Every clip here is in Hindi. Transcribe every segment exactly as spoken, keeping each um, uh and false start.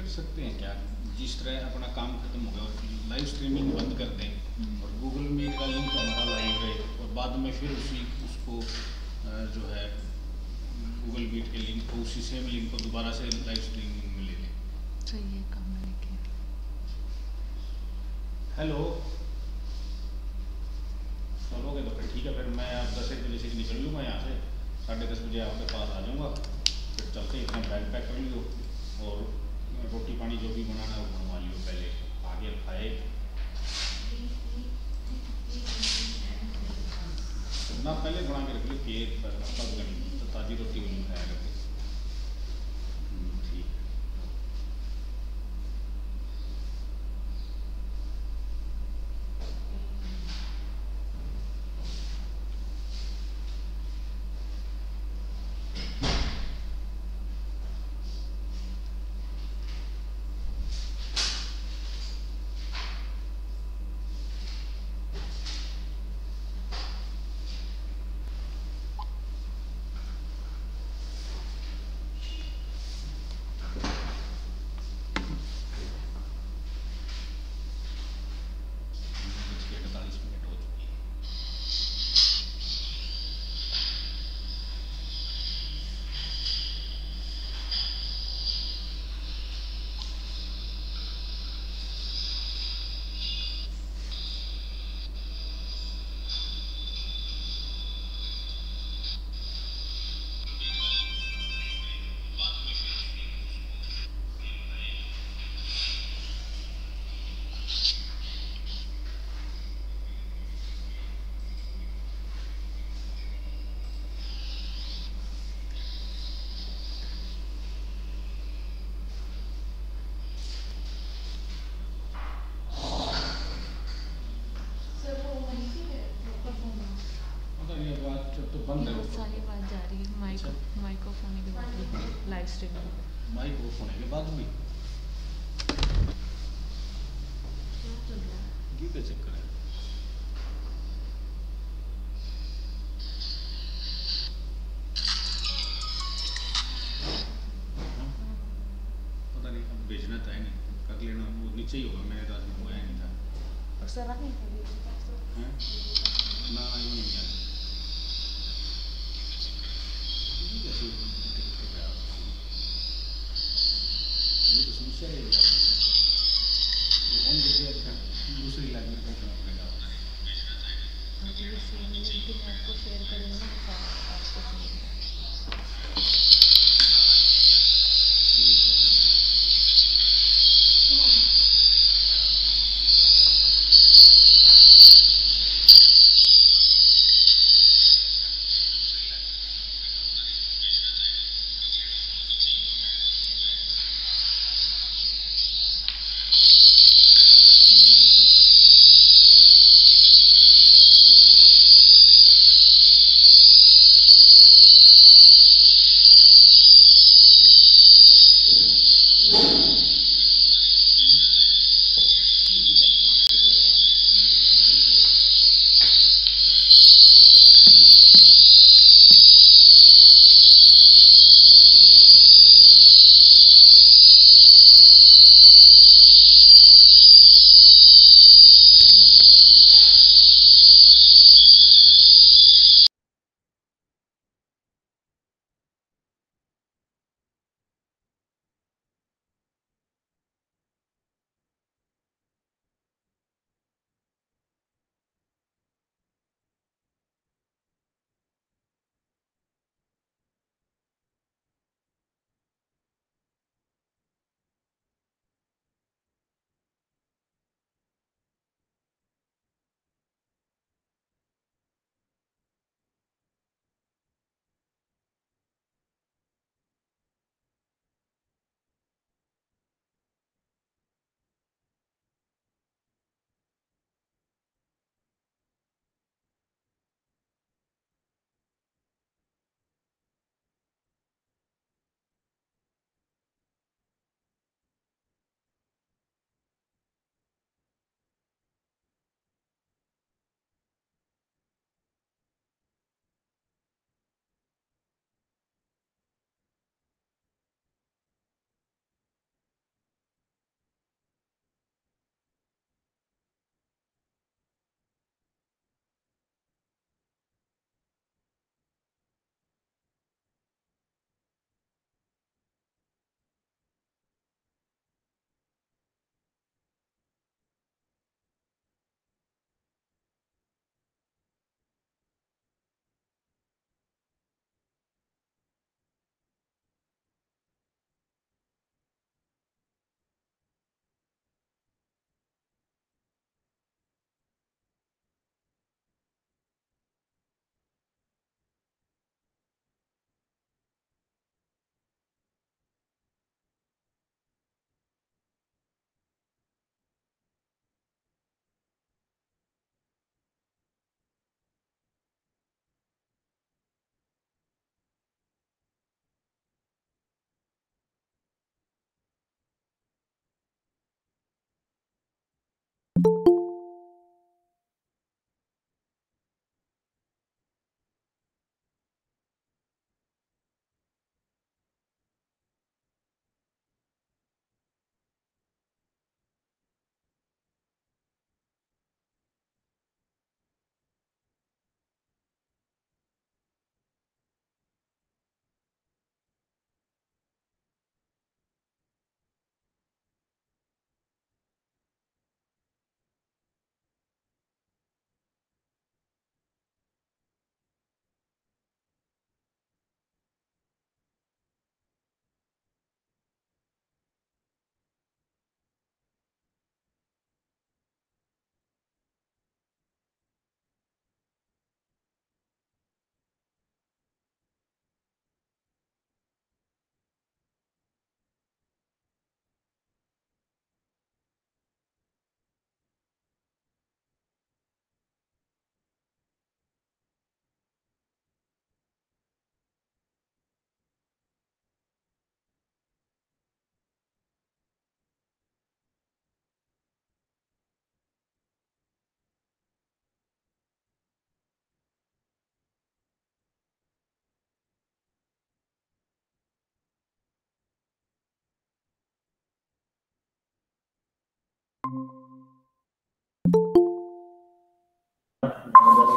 सकते हैं क्या, जिस तरह अपना काम खत्म हो गया और लाइव स्ट्रीमिंग बंद कर दें और गूगल मीट का लिंक हमारा लाइव रहे और बाद में फिर उसी उसको जो है गूगल मीट के लिंक को उसी सेम लिंक को दोबारा से लाइव स्ट्रीमिंग में ले लें। सही है काम लेके। हेलो, चलोगे तो फिर ठीक है, फिर मैं आप दस एक बजे से निकल लूँगा यहाँ से, साढ़े दस बजे आपके पास आ जाऊँगा, फिर चलते ही अपना बैग पैक कर लियो और रोटी पानी जो भी बनाना है वो बनवा लियो, पहले आगे खाए ना, पहले बना के रख लियो केक पर तो ताज़ी रोटी बनी खाया करते। ठीक है। सारी बात जा रही है माइक माइक ऑफ होने के बाद भी, लाइव स्ट्रीमिंग माइक ऑफ होने के बाद भी क्यों क्या चक्कर है? पता नहीं, अब भेजना था ही नहीं, कर लेना, वो नीचे ही होगा, मेरे रात में होया नहीं था ना ही नहीं आया। ये तो समस्या है, दूसरी लाइन में करना पड़ेगा। आपको शेयर करेंगे आपको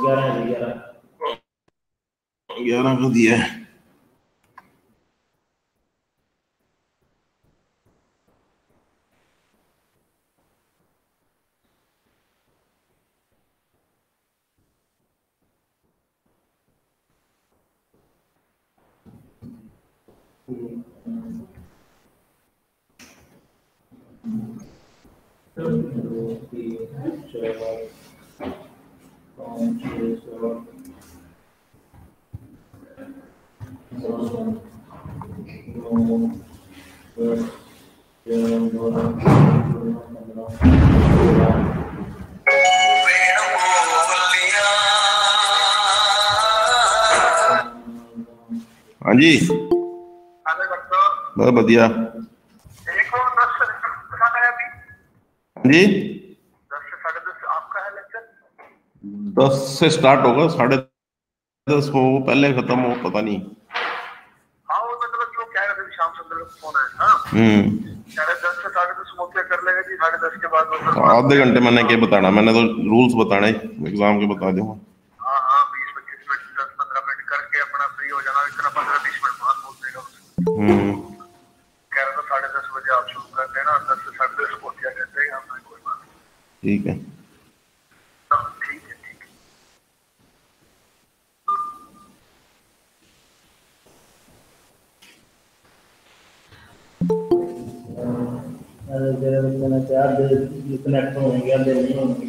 ग्यारह है ग्यारह ग्यारह को दिया है। हाँ जी बहुत बढ़िया। हाँ जी दस से स्टार्ट होगा, साढ़े दस हो पहले खत्म हो पता नहीं। हम्म आधे घंटे मैंने क्या बताना, मैंने तो रूल्स बताने एग्जाम के बता दूंगा। हम्म ठीक है। कनेक्ट होंगे आधे नहीं होंगे।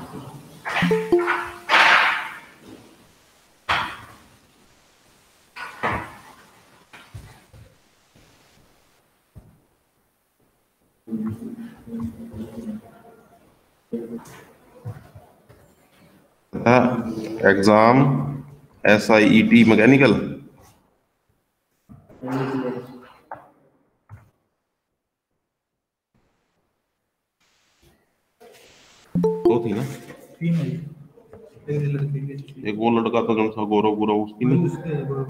Exam S I E T mechanical दो थी ना, तीन है एक लड़की की एक वो लड़का था जो सा गौरव गौरव उसकी नहीं। उसके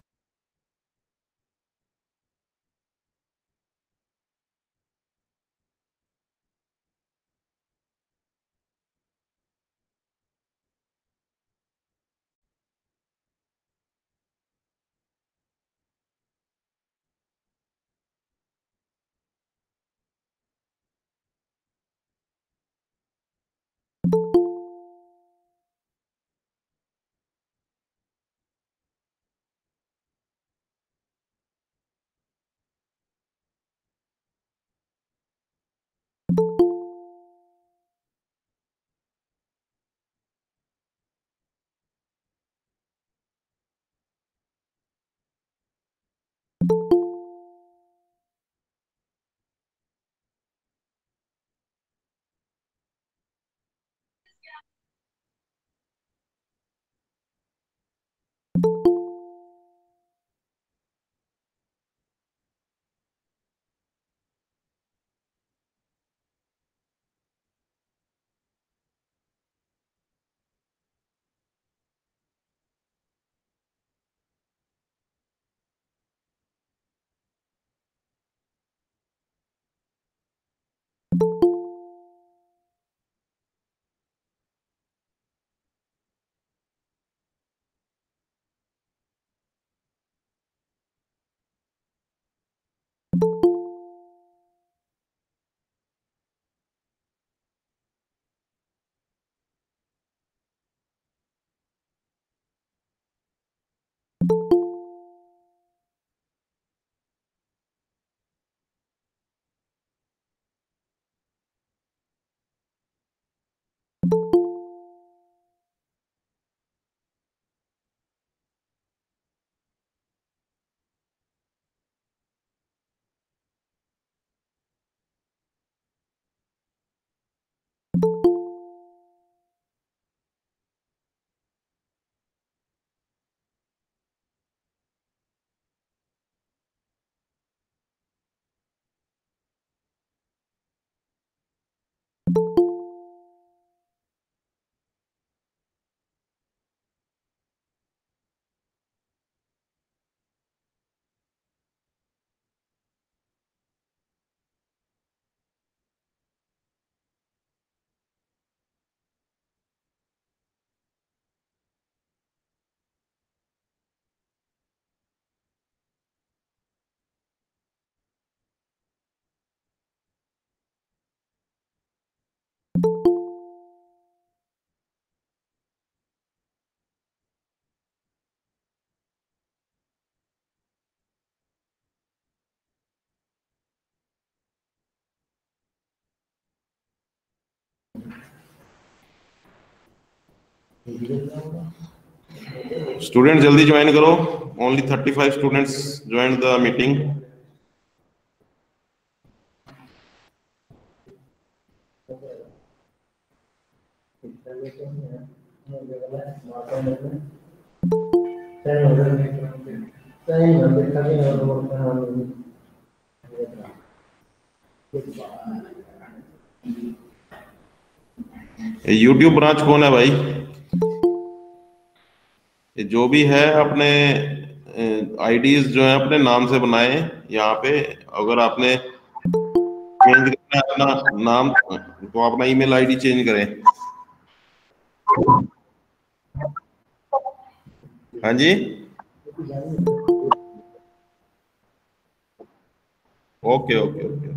स्टूडेंट जल्दी ज्वाइन करो, only thirty five students join the meeting. YouTube branch कौन है भाई? ये जो भी है अपने आईडीज जो है अपने नाम से बनाए यहाँ पे। अगर आपने चेंज करना है अपना नाम तो अपना ईमेल आईडी चेंज करें। हाँ जी, okay okay okay.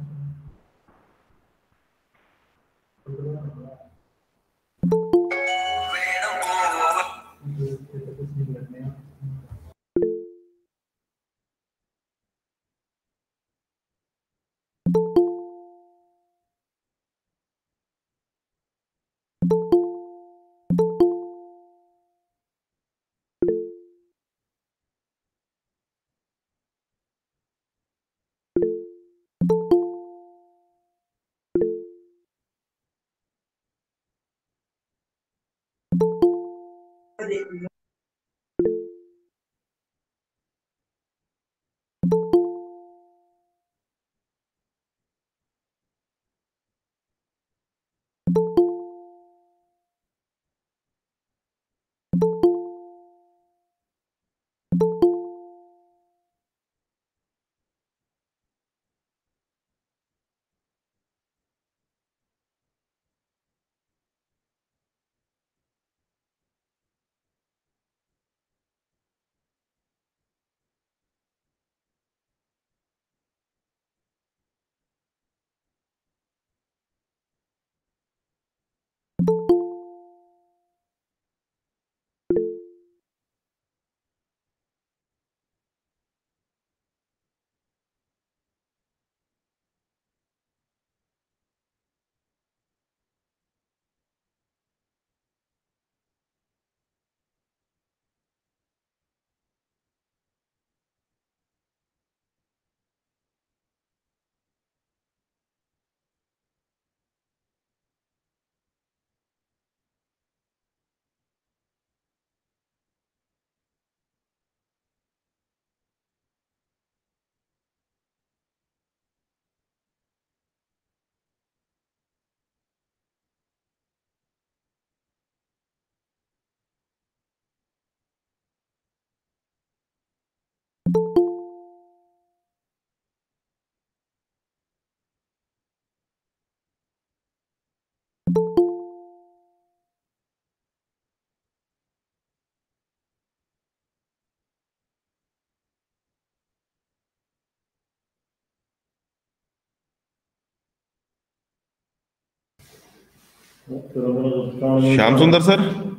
Shyam Sundar sir,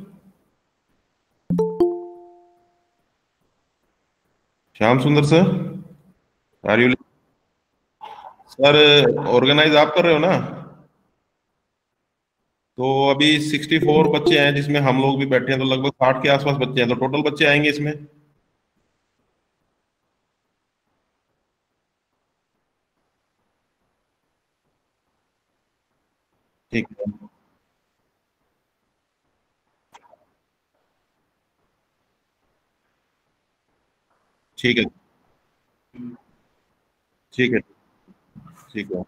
Shyam Sundar sir, are you? Sir organize आप कर रहे हो ना? तो अभी सिक्सटी फोर बच्चे हैं जिसमें हम लोग भी बैठे हैं, तो लगभग साठ के आसपास बच्चे हैं। तो टोटल बच्चे आएंगे इसमें? ठीक है, ठीक है, ठीक है, ठीक है।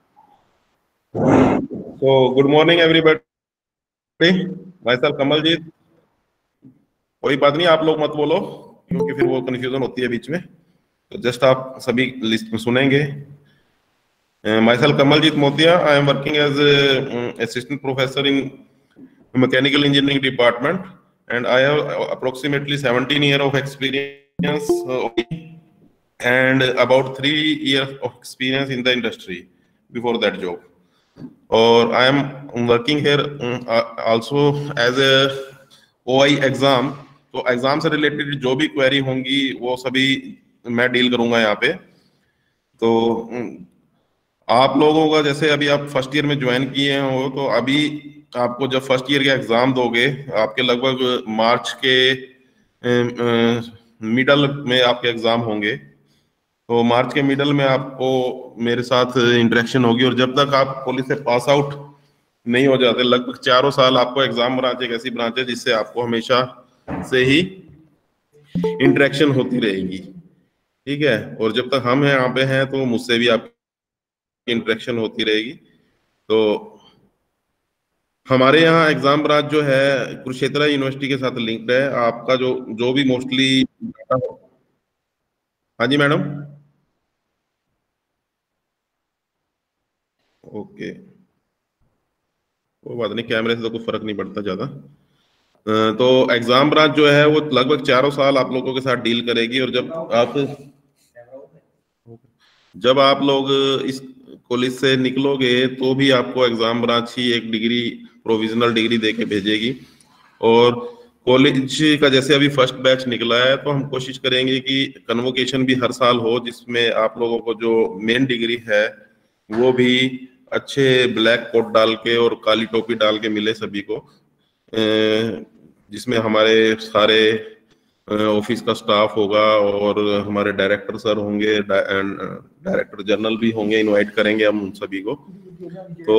So good morning everybody. भाई साहब कमलजीत, कोई बात नहीं, आप लोग मत बोलो क्योंकि फिर वो कंफ्यूजन होती है बीच में, तो जस्ट आप सभी लिस्ट में सुनेंगे। My self Kamaljeet Motia, I am working as assistant professor in mechanical engineering department and I have approximately seventeen years of experience uh, and about three years of experience in the industry before that job. Or I am working here um, uh, also as a O I exam. तो एग्जाम से रिलेटेड जो भी क्वेरी होंगी वो सभी मैं डील करूंगा यहाँ पे। तो आप लोगों का जैसे अभी आप फर्स्ट ईयर में ज्वाइन किए हो, तो अभी आपको जब फर्स्ट ईयर के एग्जाम दोगे, आपके लगभग मार्च के मिडल में आपके एग्जाम होंगे, तो मार्च के मिडल में आपको मेरे साथ इंटरेक्शन होगी। और जब तक आप पुलिस से पास आउट नहीं हो जाते, लगभग चारों साल आपको एग्जाम ब्रांच एक ऐसी ब्रांच है जिससे आपको हमेशा से ही इंटरेक्शन होती रहेगी, ठीक है। और जब तक हम यहाँ पे हैं तो मुझसे भी आपकी इंटरेक्शन होती रहेगी। तो हमारे यहाँ एग्जाम ब्रांच जो है कुरुक्षेत्र यूनिवर्सिटी के साथ लिंक्ड है। आपका जो जो भी मोस्टली, हाँ जी मैडम, ओके, कोई बात नहीं, कैमरे से तो कोई फर्क नहीं पड़ता ज्यादा। तो एग्जाम ब्रांच जो है वो लगभग चारों साल आप लोगों के साथ डील करेगी। और जब आप जब आप लोग इस कॉलेज से निकलोगे तो भी आपको एग्जाम ब्रांच ही एक डिग्री, प्रोविजनल डिग्री देके भेजेगी। और कॉलेज का जैसे अभी फर्स्ट बैच निकला है तो हम कोशिश करेंगे कि कन्वोकेशन भी हर साल हो, जिसमें आप लोगों को जो मेन डिग्री है वो भी अच्छे ब्लैक कोट डाल के और काली टोपी डाल के मिले सभी को, जिसमें हमारे सारे ऑफिस का स्टाफ होगा और हमारे डायरेक्टर सर होंगे, डायरेक्टर जनरल भी होंगे, इनवाइट करेंगे हम उन सभी को। तो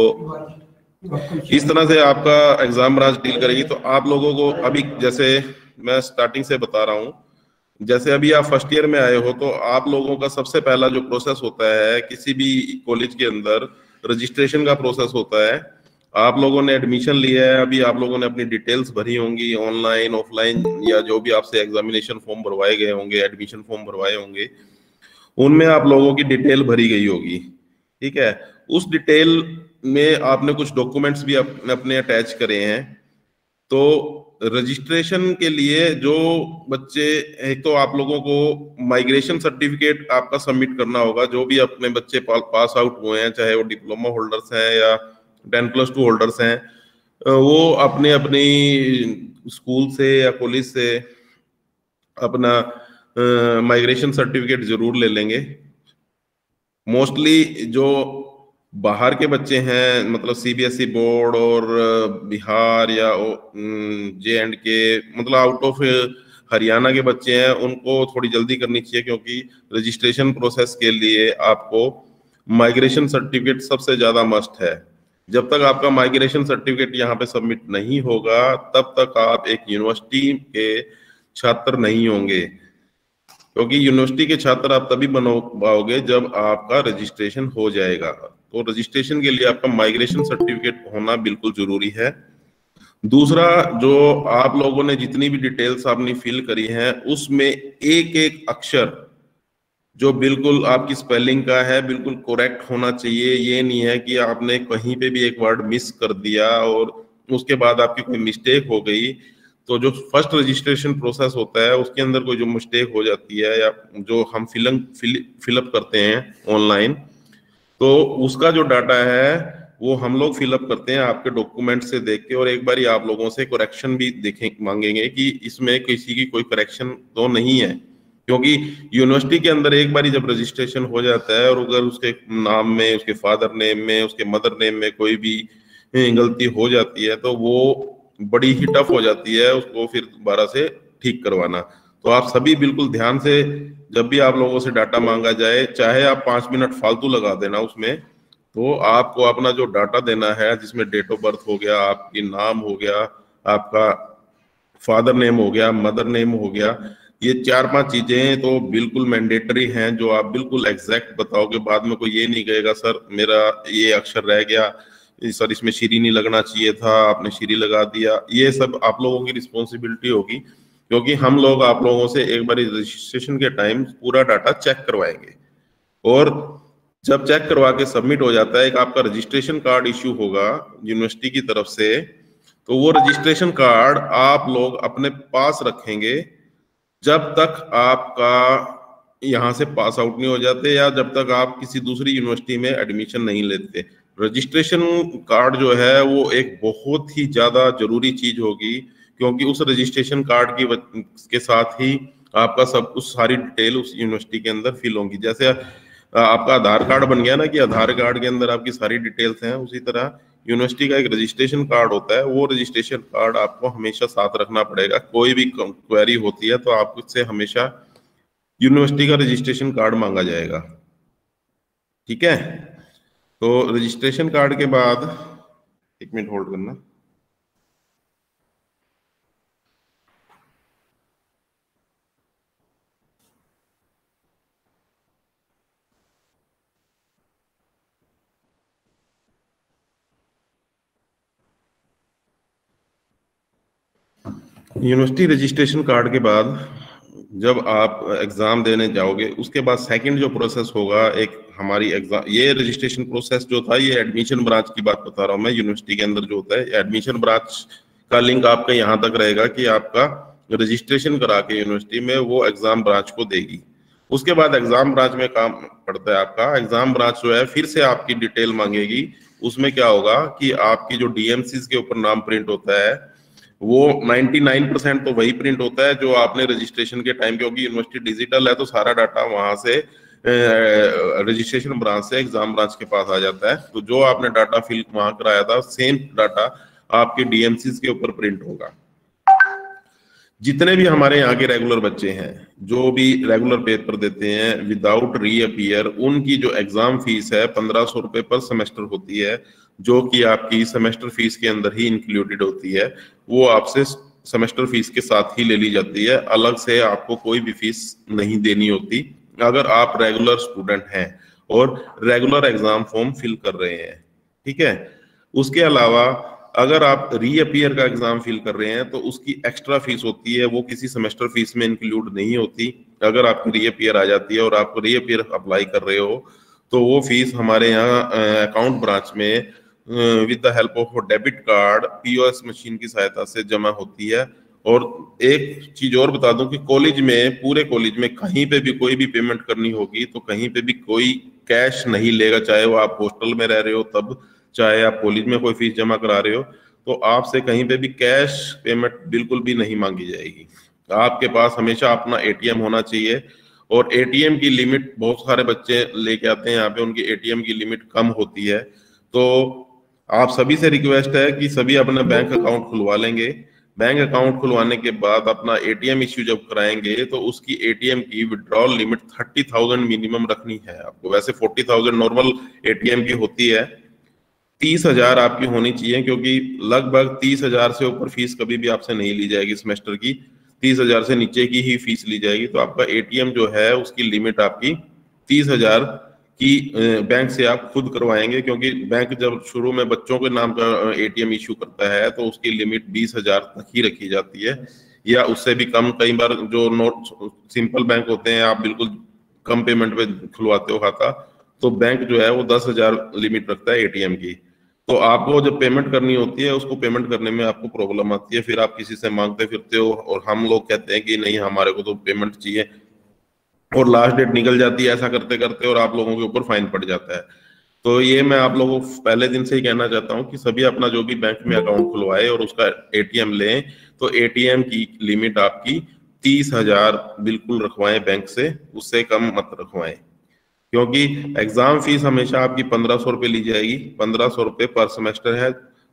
इस तरह से आपका एग्जाम ब्रांच डील करेगी। तो आप लोगों को अभी, जैसे मैं स्टार्टिंग से बता रहा हूँ, जैसे अभी आप फर्स्ट ईयर में आए हो तो आप लोगों का सबसे पहला जो प्रोसेस होता है किसी भी कॉलेज के अंदर, रजिस्ट्रेशन का प्रोसेस होता है। आप लोगों ने एडमिशन लिया है, अभी आप लोगों ने अपनी डिटेल्स भरी होंगी ऑनलाइन ऑफलाइन, या जो भी आपसे एग्जामिनेशन फॉर्म भरवाए गए होंगे, एडमिशन फॉर्म भरवाए होंगे, उनमें आप लोगों की डिटेल भरी गई होगी, ठीक है। उस डिटेल में आपने कुछ डॉक्यूमेंट्स भी अपने अपने अटैच करे हैं। तो रजिस्ट्रेशन के लिए जो बच्चे, एक तो आप लोगों को माइग्रेशन सर्टिफिकेट आपका सबमिट करना होगा। जो भी अपने बच्चे पास आउट हुए हैं, चाहे वो डिप्लोमा होल्डर्स हैं या टेन प्लस टू होल्डर्स हैं, वो अपने अपनी स्कूल से या कॉलेज से अपना माइग्रेशन सर्टिफिकेट जरूर ले लेंगे। मोस्टली जो बाहर के बच्चे हैं, मतलब सीबीएसई बोर्ड और बिहार या जे एंड के, मतलब आउट ऑफ हरियाणा के बच्चे हैं, उनको थोड़ी जल्दी करनी चाहिए, क्योंकि रजिस्ट्रेशन प्रोसेस के लिए आपको माइग्रेशन सर्टिफिकेट सबसे ज्यादा मस्ट है। जब तक आपका माइग्रेशन सर्टिफिकेट यहाँ पे सबमिट नहीं होगा तब तक आप एक यूनिवर्सिटी के छात्र नहीं होंगे, क्योंकि यूनिवर्सिटी के छात्र आप तभी बन पाओगे जब आपका रजिस्ट्रेशन हो जाएगा। तो रजिस्ट्रेशन के लिए आपका माइग्रेशन सर्टिफिकेट होना बिल्कुल जरूरी है। दूसरा, जो आप लोगों ने जितनी भी डिटेल्स आपने फिल करी हैं उसमें एक एक अक्षर जो बिल्कुल आपकी स्पेलिंग का है बिल्कुल करेक्ट होना चाहिए। ये नहीं है कि आपने कहीं पे भी एक वर्ड मिस कर दिया और उसके बाद आपकी कोई मिस्टेक हो गई। तो जो फर्स्ट रजिस्ट्रेशन प्रोसेस होता है उसके अंदर कोई जो मिस्टेक हो जाती है या जो हम फिलअप फिलअप करते हैं ऑनलाइन, तो उसका जो डाटा है वो हम लोग फिलअप करते हैं आपके डॉक्यूमेंट से देख के, और एक बार आप लोगों से करेक्शन भी देखें मांगेंगे कि इसमें किसी की कोई करेक्शन तो नहीं है। क्योंकि यूनिवर्सिटी के अंदर एक बार जब रजिस्ट्रेशन हो जाता है और अगर उसके नाम में, उसके फादर नेम में, उसके मदर नेम में कोई भी गलती हो जाती है तो वो बड़ी ही टफ हो जाती है उसको फिर दोबारा से ठीक करवाना। तो आप सभी बिल्कुल ध्यान से, जब भी आप लोगों से डाटा मांगा जाए, चाहे आप पांच मिनट फालतू लगा देना उसमें, तो आपको अपना जो डाटा देना है जिसमें डेट ऑफ बर्थ हो गया, आपकी नाम हो गया, आपका फादर नेम हो गया, मदर नेम हो गया, ये चार पांच चीजें तो बिल्कुल मैंडेटरी हैं जो आप बिल्कुल एग्जैक्ट बताओगे। बाद में कोई ये नहीं कहेगा सर मेरा ये अक्षर रह गया, सर इसमें श्री नहीं लगना चाहिए था, आपने श्री लगा दिया। ये सब आप लोगों की रिस्पॉन्सिबिलिटी होगी, क्योंकि हम लोग आप लोगों से एक बार रजिस्ट्रेशन के टाइम पूरा डाटा चेक करवाएंगे, और जब चेक करवा के सबमिट हो जाता है एक आपका रजिस्ट्रेशन कार्ड इश्यू होगा यूनिवर्सिटी की तरफ से। तो वो रजिस्ट्रेशन कार्ड आप लोग अपने पास रखेंगे जब तक आपका यहाँ से पास आउट नहीं हो जाते या जब तक आप किसी दूसरी यूनिवर्सिटी में एडमिशन नहीं लेते। रजिस्ट्रेशन कार्ड जो है वो एक बहुत ही ज्यादा जरूरी चीज होगी, क्योंकि उस रजिस्ट्रेशन कार्ड की के साथ ही आपका सब कुछ, सारी डिटेल उस यूनिवर्सिटी के अंदर फिल होंगी। जैसे आपका आधार कार्ड बन गया ना कि आधार कार्ड के अंदर आपकी सारी डिटेल्स हैं, उसी तरह यूनिवर्सिटी का एक रजिस्ट्रेशन कार्ड होता है, वो रजिस्ट्रेशन कार्ड आपको हमेशा साथ रखना पड़ेगा। कोई भी क्वेरी होती है तो आपसे हमेशा यूनिवर्सिटी का रजिस्ट्रेशन कार्ड मांगा जाएगा, ठीक है। तो रजिस्ट्रेशन कार्ड के बाद, एक मिनट होल्ड करना। यूनिवर्सिटी रजिस्ट्रेशन कार्ड के बाद जब आप एग्जाम देने जाओगे, उसके बाद सेकंड जो प्रोसेस होगा, एक हमारी एग्जाम, ये रजिस्ट्रेशन प्रोसेस जो था ये एडमिशन ब्रांच की बात बता रहा हूँ मैं। यूनिवर्सिटी के अंदर जो होता है एडमिशन ब्रांच का लिंक आपका यहाँ तक रहेगा कि आपका रजिस्ट्रेशन करा के यूनिवर्सिटी में वो एग्जाम ब्रांच को देगी। उसके बाद एग्जाम ब्रांच में काम पड़ता है आपका। एग्जाम ब्रांच जो है फिर से आपकी डिटेल मांगेगी। उसमें क्या होगा कि आपकी जो डीएमसीज के ऊपर नाम प्रिंट होता है वो निन्यानवे परसेंट तो वही प्रिंट होता है जो आपने रजिस्ट्रेशन के टाइम, क्योंकि यूनिवर्सिटी डिजिटल है तो सारा डाटा वहां से रजिस्ट्रेशन ब्रांच से एग्जाम ब्रांच के पास आ जाता है। तो जो आपने डाटा फिल वहां कराया था सेम डाटा आपके डीएमसीज के ऊपर प्रिंट होगा। जितने भी हमारे यहाँ के रेगुलर बच्चे हैं जो भी रेगुलर पेपर देते हैं विदाउट रीअपियर, उनकी जो एग्जाम फीस है पंद्रह सौ रुपए पर सेमेस्टर होती है, जो कि आपकी सेमेस्टर फीस के अंदर ही इंक्लूडेड होती है। वो आपसे सेमेस्टर फीस के साथ ही ले ली जाती है, अलग से आपको कोई भी फीस नहीं देनी होती अगर आप रेगुलर स्टूडेंट हैं और रेगुलर एग्जाम फॉर्म फिल कर रहे हैं, ठीक है। उसके अलावा अगर आप रीअपियर का एग्जाम फिल कर रहे हैं तो उसकी एक्स्ट्रा फीस होती है, वो किसी सेमेस्टर फीस में इंक्लूड नहीं होती। अगर आपकी रीअपियर आ जाती है और आप रीअपियर अप्लाई कर रहे हो तो वो फीस हमारे यहाँ अकाउंट ब्रांच में with the help of debit card POS machine की सहायता से जमा होती है। और एक चीज और बता दूं कि कॉलेज में, पूरे कॉलेज में कहीं पे भी कोई भी पेमेंट करनी होगी तो कहीं पे भी कोई कैश नहीं लेगा, चाहे वो आप हॉस्टल में रह रहे हो तब, चाहे आप कॉलेज में कोई फीस जमा करा रहे हो, तो आपसे कहीं पे भी कैश पेमेंट बिल्कुल भी नहीं मांगी जाएगी। आपके पास हमेशा अपना एटीएम होना चाहिए और एटीएम की लिमिट, बहुत सारे बच्चे लेके आते हैं यहाँ पे, उनकी एटीएम की लिमिट कम होती है। तो आप सभी से रिक्वेस्ट है कि सभी अपना बैंक अकाउंट खुलवा लेंगे। बैंक अकाउंट खुलवाने के बाद अपना एटीएम इश्यू जब कराएंगे तो उसकी एटीएम की withdrawal limit thirty thousand minimum रखनी है आपको। वैसे फोर्टी थाउजेंड नॉर्मल एटीएम की होती है, तीस हजार आपकी होनी चाहिए, क्योंकि लगभग तीस हजार से ऊपर फीस कभी भी आपसे नहीं ली जाएगी सेमेस्टर की, तीस हजार से नीचे की ही फीस ली जाएगी। तो आपका एटीएम जो है उसकी लिमिट आपकी तीस हजार की बैंक से आप खुद करवाएंगे, क्योंकि बैंक जब शुरू में बच्चों के नाम का एटीएम इशू करता है तो उसकी लिमिट बीस हजार तक ही रखी जाती है या उससे भी कम। कई बार जो नोट सिंपल बैंक होते हैं, आप बिल्कुल कम पेमेंट पे खुलवाते हो खाता, तो बैंक जो है वो दस हजार लिमिट रखता है एटीएम की। तो आपको जब पेमेंट करनी होती है उसको पेमेंट करने में आपको प्रॉब्लम आती है, फिर आप किसी से मांगते फिरते हो और हम लोग कहते हैं कि नहीं हमारे को तो पेमेंट चाहिए और लास्ट डेट निकल जाती है ऐसा करते करते और आप लोगों के ऊपर फाइन पड़ जाता है। तो ये मैं आप लोगों को पहले दिन से ही कहना चाहता हूँ कि सभी अपना जो भी बैंक में अकाउंट खुलवाए और उसका एटीएम लें, तो एटीएम की लिमिट आपकी तीस हजार बिल्कुल रखवाएं बैंक से, उससे कम मत रखवाएं, क्योंकि एग्जाम फीस हमेशा आपकी पंद्रह सौ रुपये ली जाएगी। पंद्रह सौ रुपये पर सेमेस्टर है।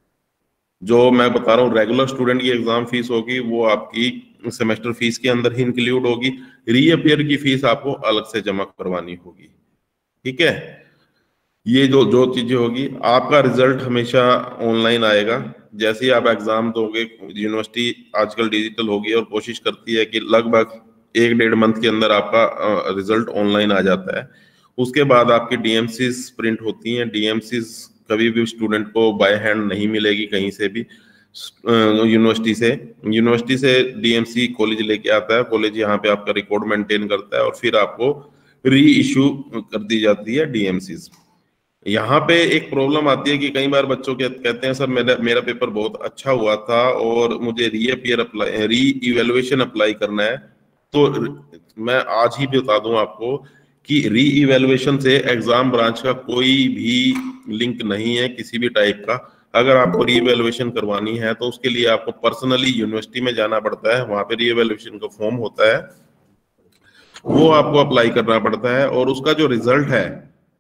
जो मैं बता रहा हूँ रेगुलर स्टूडेंट की एग्जाम फीस होगी वो आपकी सेमेस्टर फीस के अंदर ही इंक्लूड होगी। रीअपियर की फीस आपको अलग से जमा करवानी होगी, ठीक है। ये जो जो चीजें होगी, आपका रिजल्ट हमेशा ऑनलाइन आएगा। जैसे ही आप एग्जाम दोगे, यूनिवर्सिटी आजकल डिजिटल होगी और कोशिश करती है कि लगभग एक डेढ़ मंथ के अंदर आपका रिजल्ट ऑनलाइन आ जाता है। उसके बाद आपकी डीएमसीज प्रिंट होती हैं। डीएमसीज कभी भी स्टूडेंट को बाय हैंड नहीं मिलेगी कहीं से भी, यूनिवर्सिटी से यूनिवर्सिटी से डीएमसी कॉलेज लेके आता है, कॉलेज यहाँ पे आपका रिकॉर्ड मेंटेन करता है और फिर आपको री इशू कर दी जाती है डीएमसीज। यहाँ पे एक प्रॉब्लम आती है कि कई बार बच्चों के कहते हैं सर मेरा मेरा पेपर बहुत अच्छा हुआ था और मुझे reappear apply reevaluation apply करना है। तो मैं आज ही बता दूं आपको कि री इवेलुएशन से एग्जाम ब्रांच का कोई भी लिंक नहीं है किसी भी टाइप का। अगर आपको री इवेलुएशन करवानी है तो उसके लिए आपको पर्सनली यूनिवर्सिटी में जाना पड़ता है, वहां पे री इवेलुएशन का फॉर्म होता है, वो आपको अप्लाई करना पड़ता है और उसका जो रिजल्ट है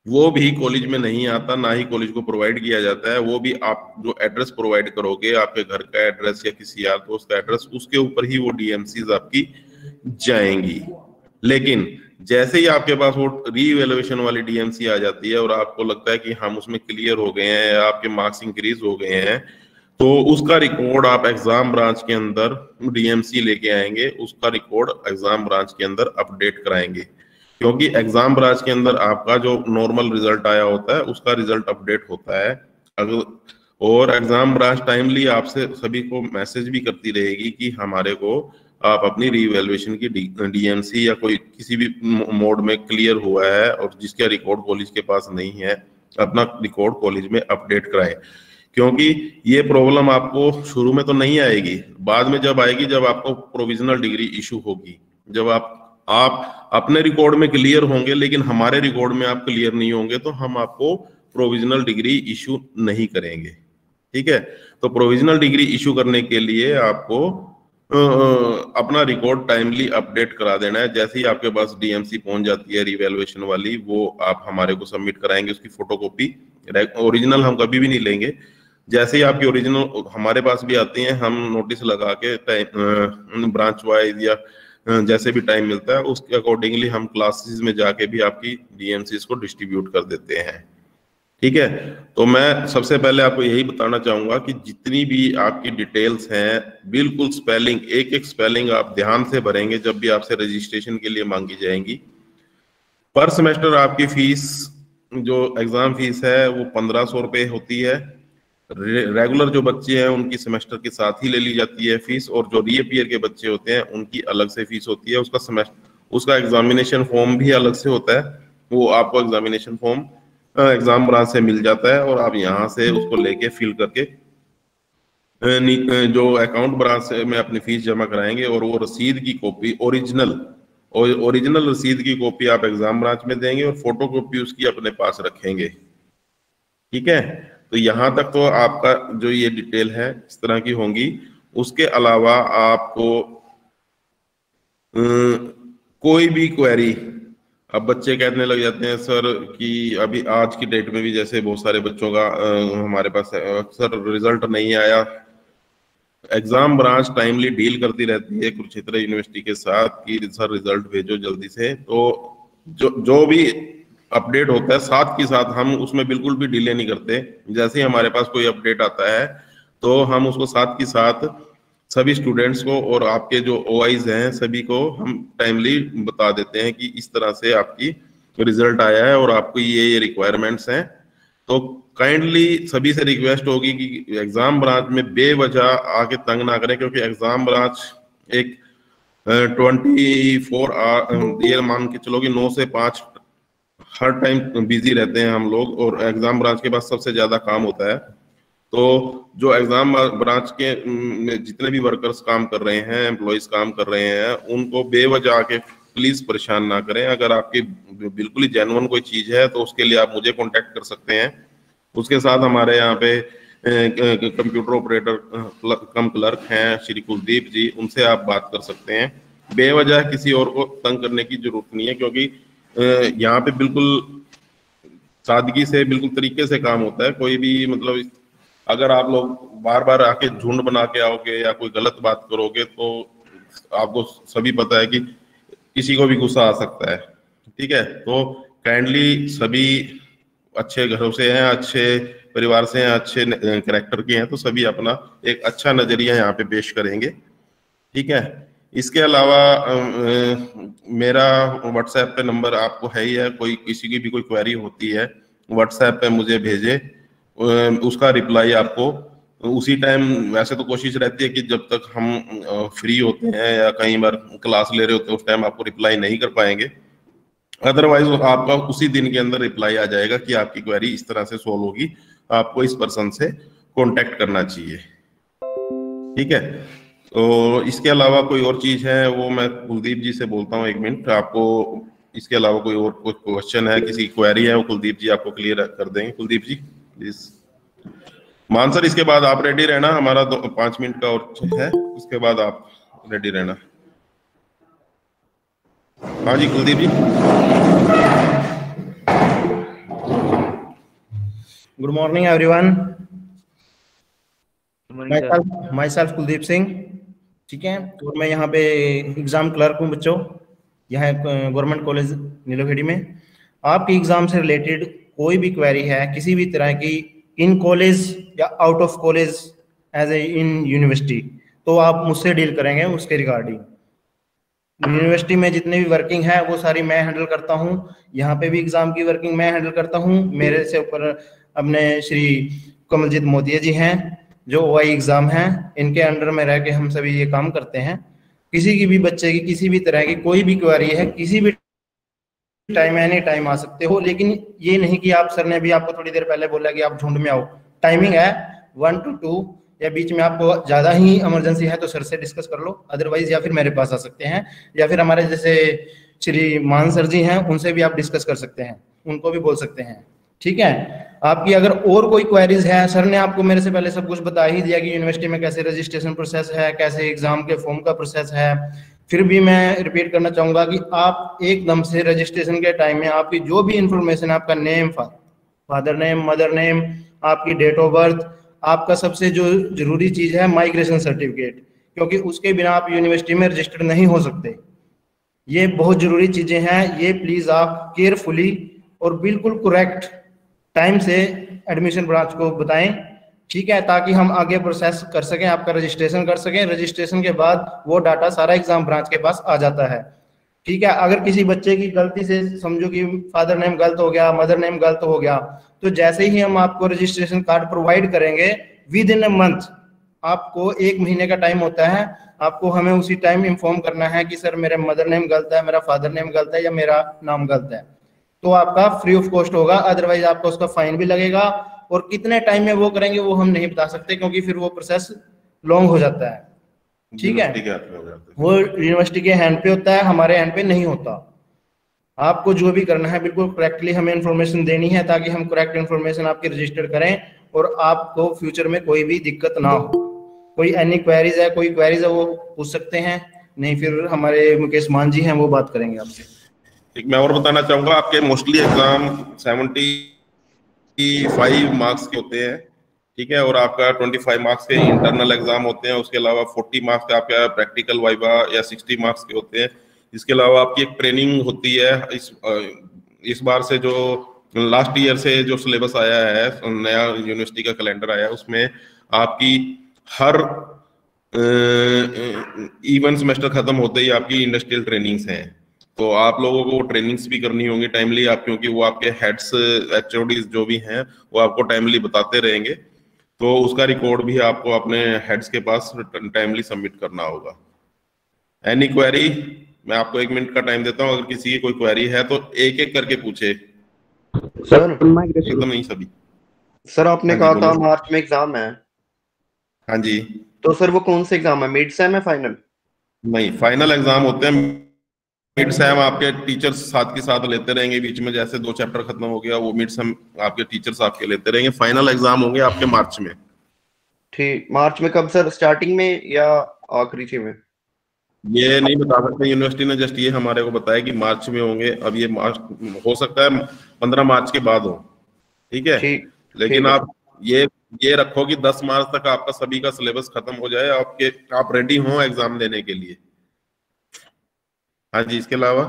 वो भी कॉलेज में नहीं आता, ना ही कॉलेज को प्रोवाइड किया जाता है। वो भी आप जो एड्रेस प्रोवाइड करोगे, आपके घर का एड्रेस या किसी यार दोस्त का एड्रेस, उसके ऊपर ही वो डीएमसीज आपकी जाएंगी। लेकिन जैसे ही आपके पास वो रीवैल्यूएशन वाली डीएमसी आ जाती है और आपको लगता है कि हम उसमें क्लियर हो गए हैं, आपके मार्क्स इंक्रीज हो गए हैं, तो उसका रिकॉर्ड आप एग्जाम ब्रांच के अंदर डीएमसी लेके आएंगे, उसका रिकॉर्ड एग्जाम ब्रांच के अंदर अपडेट कराएंगे। क्योंकि एग्जाम ब्रांच के अंदर आपका जो नॉर्मल रिजल्ट आया होता है उसका रिजल्ट अपडेट होता है। अगर और एग्जाम ब्रांच टाइमली आपसे सभी को मैसेज भी करती रहेगी कि हमारे को आप अपनी रीवैल्यूएशन की डीएमसी या कोई किसी भी मोड में क्लियर हुआ है और जिसका रिकॉर्ड कॉलेज के पास नहीं है, अपना रिकॉर्ड कॉलेज में अपडेट कराएं। क्योंकि ये प्रॉब्लम आपको शुरू में तो नहीं आएगी, बाद में जब आएगी, जब आपको प्रोविजनल डिग्री इशू होगी, जब आप आप अपने रिकॉर्ड में क्लियर होंगे लेकिन हमारे रिकॉर्ड में आप क्लियर नहीं होंगे, तो हम आपको प्रोविजनल डिग्री इशू नहीं करेंगे। ठीक है, तो प्रोविजनल डिग्री इशू करने के लिए आपको अपना रिकॉर्ड टाइमली अपडेट करा देना है। जैसे ही आपके पास डीएमसी पहुंच जाती है रीवैल्यूएशन वाली, वो आप हमारे को सबमिट कराएंगे, उसकी फोटोकॉपी, ओरिजिनल हम कभी भी नहीं लेंगे। जैसे ही आपकी ओरिजिनल हमारे पास भी आती है, हम नोटिस लगा के ब्रांच वाइज या जैसे भी टाइम मिलता है उसके अकॉर्डिंगली हम क्लासेस में जाके भी आपकी डीएमसीज को डिस्ट्रीब्यूट कर देते हैं। ठीक है, तो मैं सबसे पहले आपको यही बताना चाहूंगा कि जितनी भी आपकी डिटेल्स हैं, बिल्कुल स्पेलिंग, एक एक स्पेलिंग आप ध्यान से भरेंगे जब भी आपसे रजिस्ट्रेशन के लिए मांगी जाएंगी। पर सेमेस्टर आपकी फीस, जो एग्जाम फीस है, वो पंद्रह सौ रुपये होती है। रे, रेगुलर जो बच्चे हैं उनकी सेमेस्टर के साथ ही ले ली जाती है फीस, और जो रीअपीयर के बच्चे होते हैं उनकी अलग से फीस होती है। उसका सेमेस्टर उसका एग्जामिनेशन फॉर्म भी अलग से होता है, वो आपको एग्जामिनेशन फॉर्म एग्जाम ब्रांच से मिल जाता है और आप यहाँ से उसको लेके फिल करके जो अकाउंट ब्रांच से में अपनी फीस जमा कराएंगे, और वो रसीद की कॉपी, ओरिजिनल और ओरिजिनल रसीद की कॉपी आप एग्जाम ब्रांच में देंगे और फोटो कॉपी उसकी अपने पास रखेंगे। ठीक है, तो यहाँ तक तो आपका जो ये डिटेल है इस तरह की होंगी। उसके अलावा आपको कोई भी क्वेरी, अब बच्चे कहने लग जाते हैं सर कि अभी आज की डेट में भी जैसे बहुत सारे बच्चों का आ, हमारे पास सर रिजल्ट नहीं आया। एग्जाम ब्रांच टाइमली डील करती रहती है कुरुक्षेत्र यूनिवर्सिटी के साथ कि सर रिजल्ट भेजो जल्दी से। तो जो जो भी अपडेट होता है साथ के साथ हम उसमें बिल्कुल भी डिले नहीं करते। जैसे ही हमारे पास कोई अपडेट आता है तो हम उसको साथ के साथ सभी स्टूडेंट्स को और आपके जो ओआईज हैं सभी को हम टाइमली बता देते हैं कि इस तरह से आपकी रिजल्ट आया है और आपको ये ये रिक्वायरमेंट्स हैं। तो काइंडली सभी से रिक्वेस्ट होगी कि एग्जाम ब्रांच में बेवजह आके तंग ना करें, क्योंकि एग्जाम ब्रांच एक ट्वेंटी फोर आवर ये मान के चलो कि नौ से पाँच हर टाइम बिजी रहते हैं हम लोग, और एग्जाम ब्रांच के पास सबसे ज्यादा काम होता है। तो जो एग्जाम ब्रांच के जितने भी वर्कर्स काम कर रहे हैं, एम्प्लॉइज काम कर रहे हैं, उनको बेवजह आके प्लीज परेशान ना करें। अगर आपकी बिल्कुल ही जेन्युइन कोई चीज है तो उसके लिए आप मुझे कांटेक्ट कर सकते हैं। उसके साथ हमारे यहाँ पे कंप्यूटर ऑपरेटर कम क्लर्क हैं श्री कुलदीप जी, उनसे आप बात कर सकते हैं। बेवजह किसी और को तंग करने की जरूरत नहीं है, क्योंकि यहाँ पे बिल्कुल सादगी से, बिल्कुल तरीके से काम होता है। कोई भी मतलब अगर आप लोग बार बार आके झुंड बना के आओगे या कोई गलत बात करोगे तो आपको सभी पता है कि किसी को भी गुस्सा आ सकता है। ठीक है, तो काइंडली सभी अच्छे घरों से हैं, अच्छे परिवार से हैं, अच्छे कैरेक्टर के हैं, तो सभी अपना एक अच्छा नजरिया यहाँ पे पेश करेंगे। ठीक है, इसके अलावा आ, मेरा व्हाट्सएप पे नंबर आपको है ही है। कोई किसी की भी कोई क्वेरी होती है व्हाट्सएप पे मुझे भेजे, उसका रिप्लाई आपको उसी टाइम, वैसे तो कोशिश रहती है कि जब तक हम फ्री होते हैं या कई बार क्लास ले रहे होते हैं उस टाइम आपको रिप्लाई नहीं कर पाएंगे। अदरवाइज आपका उसी दिन के अंदर रिप्लाई आ जाएगा कि आपकी क्वेरी इस तरह से सोल्व होगी, आपको इस पर्सन से कांटेक्ट करना चाहिए। ठीक है, तो इसके अलावा कोई और चीज है वो मैं कुलदीप जी से बोलता हूँ। एक मिनट, आपको इसके अलावा कोई और कोई क्वेश्चन है, किसी क्वेरी है, वो कुलदीप जी आपको क्लियर कर देंगे। कुलदीप जी प्लीज। मान सर इसके बाद आप रेडी रहना, हमारा तो पांच मिनट का और है, उसके बाद आप रेडी रहना। हाँ जी Kuldeep ji. Good morning everyone. Morning myself Kuldeep Singh, ठीक है। तो मैं यहाँ पे एग्जाम क्लर्क हूँ बच्चों, यहाँ गवर्नमेंट कॉलेज नीलोखेड़ी में। आपकी एग्जाम से रिलेटेड कोई भी क्वेरी है किसी भी तरह की, इन कॉलेज या out of college as a in university, तो आप मुझसे डील करेंगे उसके रिगार्डिंग। यूनिवर्सिटी में जितने भी वर्किंग है वो सारी मैं हैंडल करता हूँ, यहाँ पे भी एग्जाम की वर्किंग मैं हैंडल करता हूँ। मेरे से ऊपर अपने श्री कमलजीत मोदिया जी हैं जो ओ आई एग्जाम हैं, इनके अंडर में रह के हम सभी ये काम करते हैं। किसी की भी बच्चे की किसी भी तरह की कोई भी क्वेरी है किसी भी टाइम एनी टाइम आ सकते हो, लेकिन ये नहीं कि आप सर ने भी आपको थोड़ी देर पहले बोला कि आप झुंड में आओ। टाइमिंग है वन टू टू, या बीच में आपको ज्यादा ही इमरजेंसी है तो सर से डिस्कस कर लो, अदरवाइज या फिर मेरे पास आ सकते हैं, या फिर हमारे जैसे श्री मान सर जी हैं उनसे भी आप डिस्कस कर सकते हैं, उनको भी बोल सकते हैं, ठीक है। आपकी अगर और कोई क्वेरीज है, सर ने आपको मेरे से पहले सब कुछ बता ही दिया कि यूनिवर्सिटी में कैसे रजिस्ट्रेशन प्रोसेस है, कैसे एग्जाम के फॉर्म का प्रोसेस है। फिर भी मैं रिपीट करना चाहूंगा कि आप एकदम से रजिस्ट्रेशन के टाइम में आपकी जो भी इंफॉर्मेशन, आपका name, father name, mother name, आपकी डेट ऑफ बर्थ, आपका सबसे जो जरूरी चीज है माइग्रेशन सर्टिफिकेट, क्योंकि उसके बिना आप यूनिवर्सिटी में रजिस्टर्ड नहीं हो सकते। ये बहुत जरूरी चीजें हैं, ये प्लीज आप केयरफुली और बिल्कुल करेक्ट टाइम से एडमिशन ब्रांच को बताएं, ठीक है, ताकि हम आगे प्रोसेस कर सकें, आपका रजिस्ट्रेशन कर सकें। रजिस्ट्रेशन के बाद वो डाटा सारा एग्जाम ब्रांच के पास आ जाता है, ठीक है। अगर किसी बच्चे की गलती से समझो कि फादर नेम गलत हो गया, मदर नेम गलत हो गया, तो जैसे ही हम आपको रजिस्ट्रेशन कार्ड प्रोवाइड करेंगे विद इन अ मंथ, आपको एक महीने का टाइम होता है, आपको हमें उसी टाइम इन्फॉर्म करना है कि सर मेरा मदर नेम गलत है, मेरा फादर नेम गलत है या मेरा नाम गलत है, तो आपका फ्री ऑफ कॉस्ट होगा। अदरवाइज आपको उसका फाइन भी लगेगा, और कितने टाइम में वो करेंगे वो हम नहीं बता सकते, क्योंकि फिर वो प्रोसेस लॉन्ग हो जाता है, ठीक है। वो यूनिवर्सिटी के हैंड पे होता है, हमारे हैंड पे नहीं होता। आपको जो भी करना है बिल्कुल करेक्टली हमें इन्फॉर्मेशन देनी है, ताकि हम करेक्ट इन्फॉर्मेशन आपकी रजिस्टर करें और आपको फ्यूचर में कोई भी दिक्कत ना हो। कोई एनी क्वेरीज है, कोई क्वेरीज है वो पूछ सकते हैं, नहीं फिर हमारे मुकेश मान जी हैं वो बात करेंगे आपसे। ठीक, मैं और बताना चाहूंगा, आपके mostly exam seventy five marks के होते हैं, ठीक है, और आपका ट्वेंटी फाइव मार्क्स के इंटरनल एग्जाम होते हैं। उसके अलावा फोर्टी मार्क्स के आपका प्रैक्टिकल वाइवा या सिक्सटी मार्क्स के होते हैं। इसके अलावा आपकी एक ट्रेनिंग होती है। इस इस बार से जो लास्ट ईयर से जो सिलेबस आया है, नया यूनिवर्सिटी का कैलेंडर आया है, उसमें आपकी हर इवन सेमेस्टर खत्म होते ही आपकी इंडस्ट्रियल ट्रेनिंग्स हैं, तो आप लोगों को ट्रेनिंग्स भी करनी होंगी टाइमली आप, क्योंकि वो आपके हेड्स एचओडीज जो भी हैं वो आपको टाइमली बताते रहेंगे, तो उसका रिकॉर्ड भी आपको अपने हेड्स के पास टाइमली सबमिट करना होगा। एनी क्वेरी, मैं आपको एक मिनट का टाइम देता हूँ, अगर किसी की कोई क्वेरी है तो एक एक करके पूछे सर। एकदम नहीं सभी। सर आपने कहा था मार्च में एग्जाम है। हाँ जी। तो सर वो कौन से एग्जाम है, मिड सेम है फाइनल? नहीं, फाइनल एग्जाम होते हैं। मिड सेम आपके टीचर्स साथ के साथ लेते रहेंगे, बीच में जैसे दो चैप्टर खत्म हो गया वो मिड सेम आपके टीचर्स आपके लेते रहेंगे। फाइनल एग्जाम होंगे आपके मार्च में। ठीक, मार्च में कब सर, स्टार्टिंग में या आखिरी छह में? ये नहीं बता सकते, यूनिवर्सिटी ने जस्ट ये हमारे को बताया कि मार्च में होंगे। अब ये मार्च हो सकता है पंद्रह मार्च के बाद हो, ठीक है, लेकिन आप ये ये रखो कि दस मार्च तक आपका सभी का सिलेबस खत्म हो जाए, आपके आप रेडी हो एग्जाम देने के लिए। हाँ जी, इसके अलावा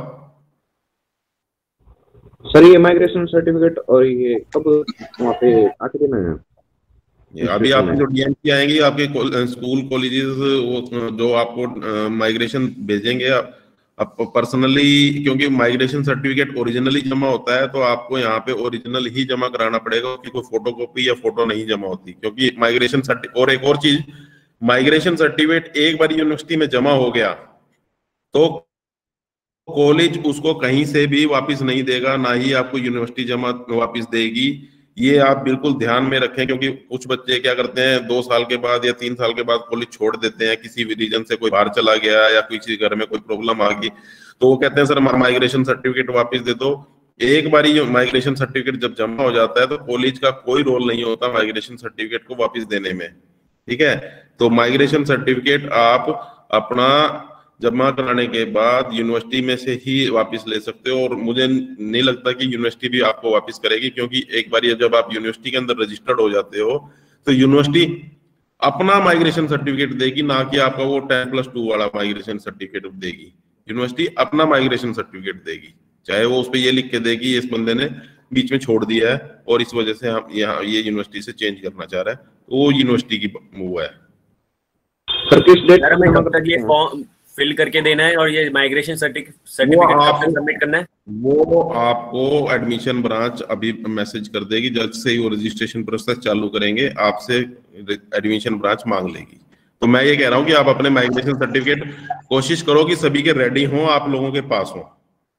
सर ये माइग्रेशन सर्टिफिकेट और ये कब वहाँ पे आके देना है? ये अभी आपकी जो डीएमसी आएंगी, आपके स्कूल कॉलेजेस वो जो आपको माइग्रेशन भेजेंगे, आप पर्सनली, क्योंकि माइग्रेशन सर्टिफिकेट ओरिजिनली जमा होता है तो आपको यहाँ पे ओरिजिनल ही जमा कराना पड़ेगा, कि कोई फोटोकॉपी या फोटो नहीं जमा होती, क्योंकि माइग्रेशन सर्टिफिकेट। और एक और चीज, माइग्रेशन सर्टिफिकेट एक बार यूनिवर्सिटी में जमा हो गया तो कॉलेज उसको कहीं से भी वापस नहीं देगा, ना ही आपको यूनिवर्सिटी जमा वापस देगी। ये आप बिल्कुल ध्यान में रखें, क्योंकि कुछ बच्चे क्या करते हैं, दो साल के बाद या तीन साल के बाद कॉलेज छोड़ देते हैं, किसी भी रीजन से, कोई बाहर चला गया या किसी घर में कोई प्रॉब्लम आ गई, तो वो कहते हैं सर माइग्रेशन सर्टिफिकेट वापस दे दो। एक बार ये माइग्रेशन सर्टिफिकेट जब जमा हो जाता है तो कॉलेज का कोई रोल नहीं होता माइग्रेशन सर्टिफिकेट को वापस देने में, ठीक है। तो माइग्रेशन सर्टिफिकेट आप अपना जमा कराने के बाद यूनिवर्सिटी में से ही वापस ले सकते हो, और मुझे नहीं लगता कि यूनिवर्सिटी भी आपको वापस करेगी, क्योंकि एक बार ये जब आप यूनिवर्सिटी के अंदर रजिस्टर्ड हो जाते हो तो यूनिवर्सिटी अपना माइग्रेशन सर्टिफिकेट देगी, ना कि आपका वो टेन प्लस टू वाला माइग्रेशन सर्टिफिकेट देगी। यूनिवर्सिटी अपना माइग्रेशन सर्टिफिकेट देगी, चाहे वो उस पर ये लिख के देगी इस बंदे ने बीच में छोड़ दिया है और इस वजह से हम यहाँ ये यूनिवर्सिटी से चेंज करना चाह रहा है, तो वो यूनिवर्सिटी की मूव है। सर किस डेट सर हमें कब तक ये फॉर्म फिल करके देना है और ये माइग्रेशन सर्टिफिकेट कब तक सबमिट करना है? वो आपको एडमिशन ब्रांच अभी मैसेज कर देगी, जल्द से ही वो रजिस्ट्रेशन प्रोसेस चालू करेंगे, आपसे एडमिशन ब्रांच मांग लेगी। तो मैं ये कह रहा हूँ कि आप अपने माइग्रेशन सर्टिफिकेट कोशिश करो कि सभी के रेडी हों, आप लोगों के पास हों।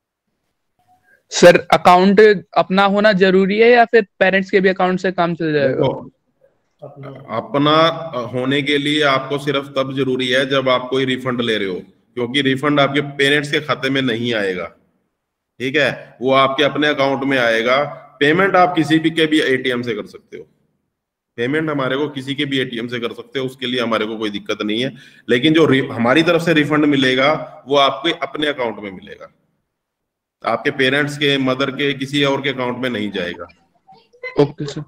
सर अकाउंट अपना होना जरूरी है या फिर पेरेंट्स के भी अकाउंट से काम चल जाएगा? अपना होने के लिए आपको सिर्फ तब जरूरी है जब आप कोई रिफंड ले रहे हो, क्योंकि रिफंड आपके पेरेंट्स के खाते में नहीं आएगा, ठीक है, वो आपके अपने अकाउंट में आएगा। पेमेंट आप किसी भी के भी एटीएम से कर सकते हो, पेमेंट हमारे को किसी के भी एटीएम से कर सकते हो, उसके लिए हमारे को कोई दिक्कत नहीं है। लेकिन जो हमारी तरफ से रिफंड मिलेगा वो आपके अपने अकाउंट में मिलेगा, आपके पेरेंट्स के, मदर के, किसी और के अकाउंट में नहीं जाएगा। Okay sir.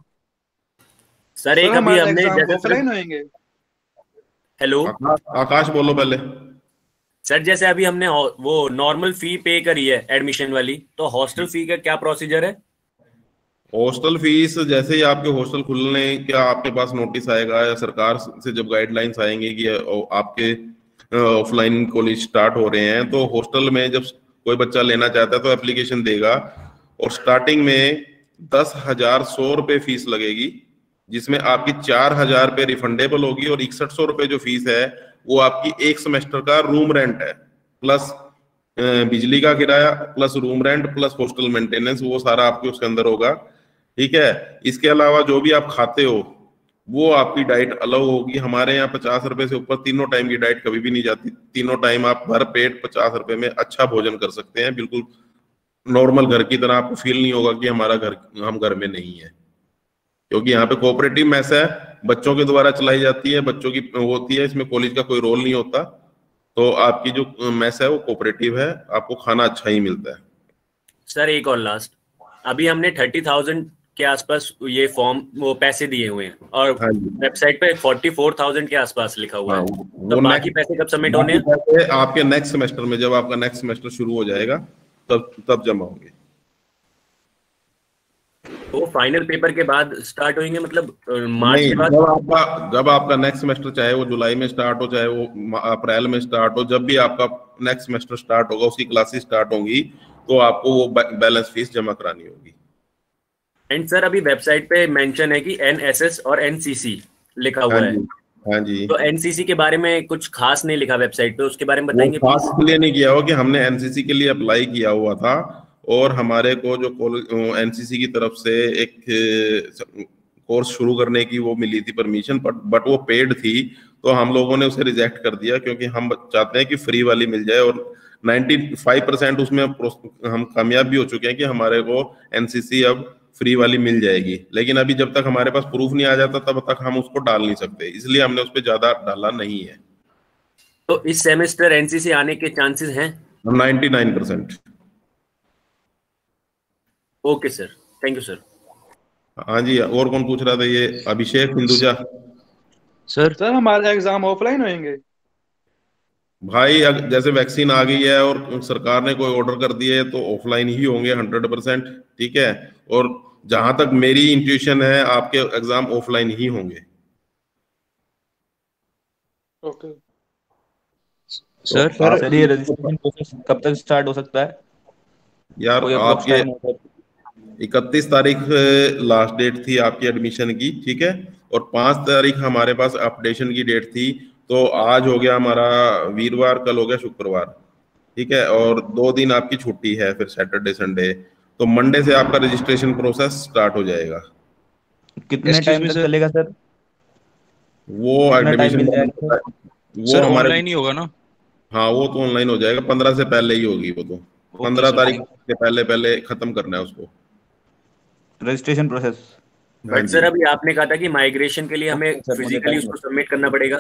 सर एक अभी हमने जैसे ऑफलाइन होंगे। हेलो आकाश बोलो पहले। सर जैसे अभी हमने वो नॉर्मल फी पे करी है एडमिशन वाली, तो हॉस्टल फी का क्या प्रोसीजर है? हॉस्टल फीस जैसे ही आपके हॉस्टल खुलने का आपके पास नोटिस आएगा या सरकार से जब गाइडलाइंस आएंगे कि आपके ऑफलाइन कॉलेज स्टार्ट हो रहे हैं, तो हॉस्टल में जब कोई बच्चा लेना चाहता है तो एप्लीकेशन देगा, और स्टार्टिंग में दस हजार सौ रुपए फीस लगेगी, जिसमें आपकी चार हजार रुपये रिफंडेबल होगी, और इकसठ सौ रुपए जो फीस है वो आपकी एक सेमेस्टर का रूम रेंट है, प्लस बिजली का किराया, plus room rent, plus hostel maintenance, वो सारा आपके उसके अंदर होगा, ठीक है। इसके अलावा जो भी आप खाते हो वो आपकी डाइट अलग होगी। हमारे यहाँ पचास रुपए से ऊपर तीनों टाइम की डाइट कभी भी नहीं जाती, तीनों टाइम आप भर पेट पचास रुपए में अच्छा भोजन कर सकते हैं, बिल्कुल नॉर्मल घर की तरह। आपको फील नहीं होगा कि हमारा घर, हम घर में नहीं है, क्योंकि यहाँ पे कोऑपरेटिव मेस है, बच्चों के द्वारा चलाई जाती है, बच्चों की होती है, इसमें कॉलेज का कोई रोल नहीं होता। तो आपकी जो मेस है वो कोऑपरेटिव है, आपको खाना अच्छा ही मिलता है। सर एक और लास्ट, अभी हमने थर्टी थाउजेंड के आसपास ये फॉर्म वो पैसे दिए हुए हैं, और वेबसाइट पे फोर्टी फोर थाउजेंड के आसपास लिखा हुआ है, तो बाकी पैसे कब सबमिट होने हैं? आपके नेक्स्ट सेमेस्टर में, जब आपका नेक्स्ट सेमेस्टर शुरू हो जाएगा तब तब जमा होंगे। वो फाइनल पेपर के बाद स्टार्ट होंगे, मतलब मार्च के बाद? जब आपका जब आपका नेक्स्ट सेमेस्टर, चाहे वो जुलाई में स्टार्ट हो, चाहे वो अप्रैल में स्टार्ट हो, जब भी आपका नेक्स्ट सेमेस्टर स्टार्ट होगा, उसकी क्लासेस स्टार्ट होंगी, तो आपको वो बैलेंस फीस जमा करानी होगी। एंड सर अभी वेबसाइट पे मेंशन है कि एनएसएस और एनसीसी लिखा हुआ है। हाँ जी। तो एनसीसी के बारे में कुछ खास नहीं लिखा वेबसाइट पे, उसके बारे में बताएंगे? खास इसलिए नहीं किया हुआ कि हमने एनसीसी के लिए अप्लाई किया हुआ था, और हमारे को जो एनसीसी की तरफ से एक कोर्स शुरू करने की वो मिली थी परमिशन, बट बट वो पेड थी, तो हम लोगों ने उसे रिजेक्ट कर दिया, क्योंकि हम चाहते हैं कि फ्री वाली मिल जाए, और पचानवे परसेंट उसमें हम कामयाब भी हो चुके हैं कि हमारे को एनसीसी अब फ्री वाली मिल जाएगी। लेकिन अभी जब तक हमारे पास प्रूफ नहीं आ जाता तब तक हम उसको डाल नहीं सकते, इसलिए हमने उस पर ज्यादा डाला नहीं है। तो इस सेमेस्टर एनसीसी आने के चांसेस हैं? निन्यानवे परसेंट। Okay sir, thank you sir. हाँ जी, और कौन पूछ रहा था? ये अभिषेक हिंदुजा। सर सर हमारे एग्जाम ऑफलाइन होंगे? भाई जैसे वैक्सीन आ गई है और सरकार ने कोई ऑर्डर कर दिए है, तो ऑफलाइन ही होंगे हंड्रेड परसेंट, ठीक है। और जहां तक मेरी इंट्यूशन है, आपके एग्जाम ऑफलाइन ही होंगे। ओके सर सर सर ये रजिस्ट्रेशन प्रोसेस कब तक स्टार्ट हो सकता है यार? आपके इकतीस तारीख लास्ट डेट थी आपकी एडमिशन की, ठीक है, और पांच तारीख हमारे पास अपडेशन की डेट थी। तो आज हो गया हमारा वीरवार, कल हो गया शुक्रवार, ठीक है, और दो दिन आपकी छुट्टी है, फिर सैटरडे संडे। तो मंडे से आपका रजिस्ट्रेशन प्रोसेस स्टार्ट हो जाएगा। कितने टाइम तक चलेगा सर? वो एडमिशन वो हमारे ऑनलाइन ही होगा ना? हाँ, वो तो ऑनलाइन हो जाएगा, पंद्रह से पहले ही होगी वो, तो पंद्रह तारीख से पहले पहले खत्म करना है उसको रजिस्ट्रेशन प्रोसेस। बट सर अभी आपने कहा था कि माइग्रेशन के लिए हमें फिजिकली उसको सबमिट करना पड़ेगा।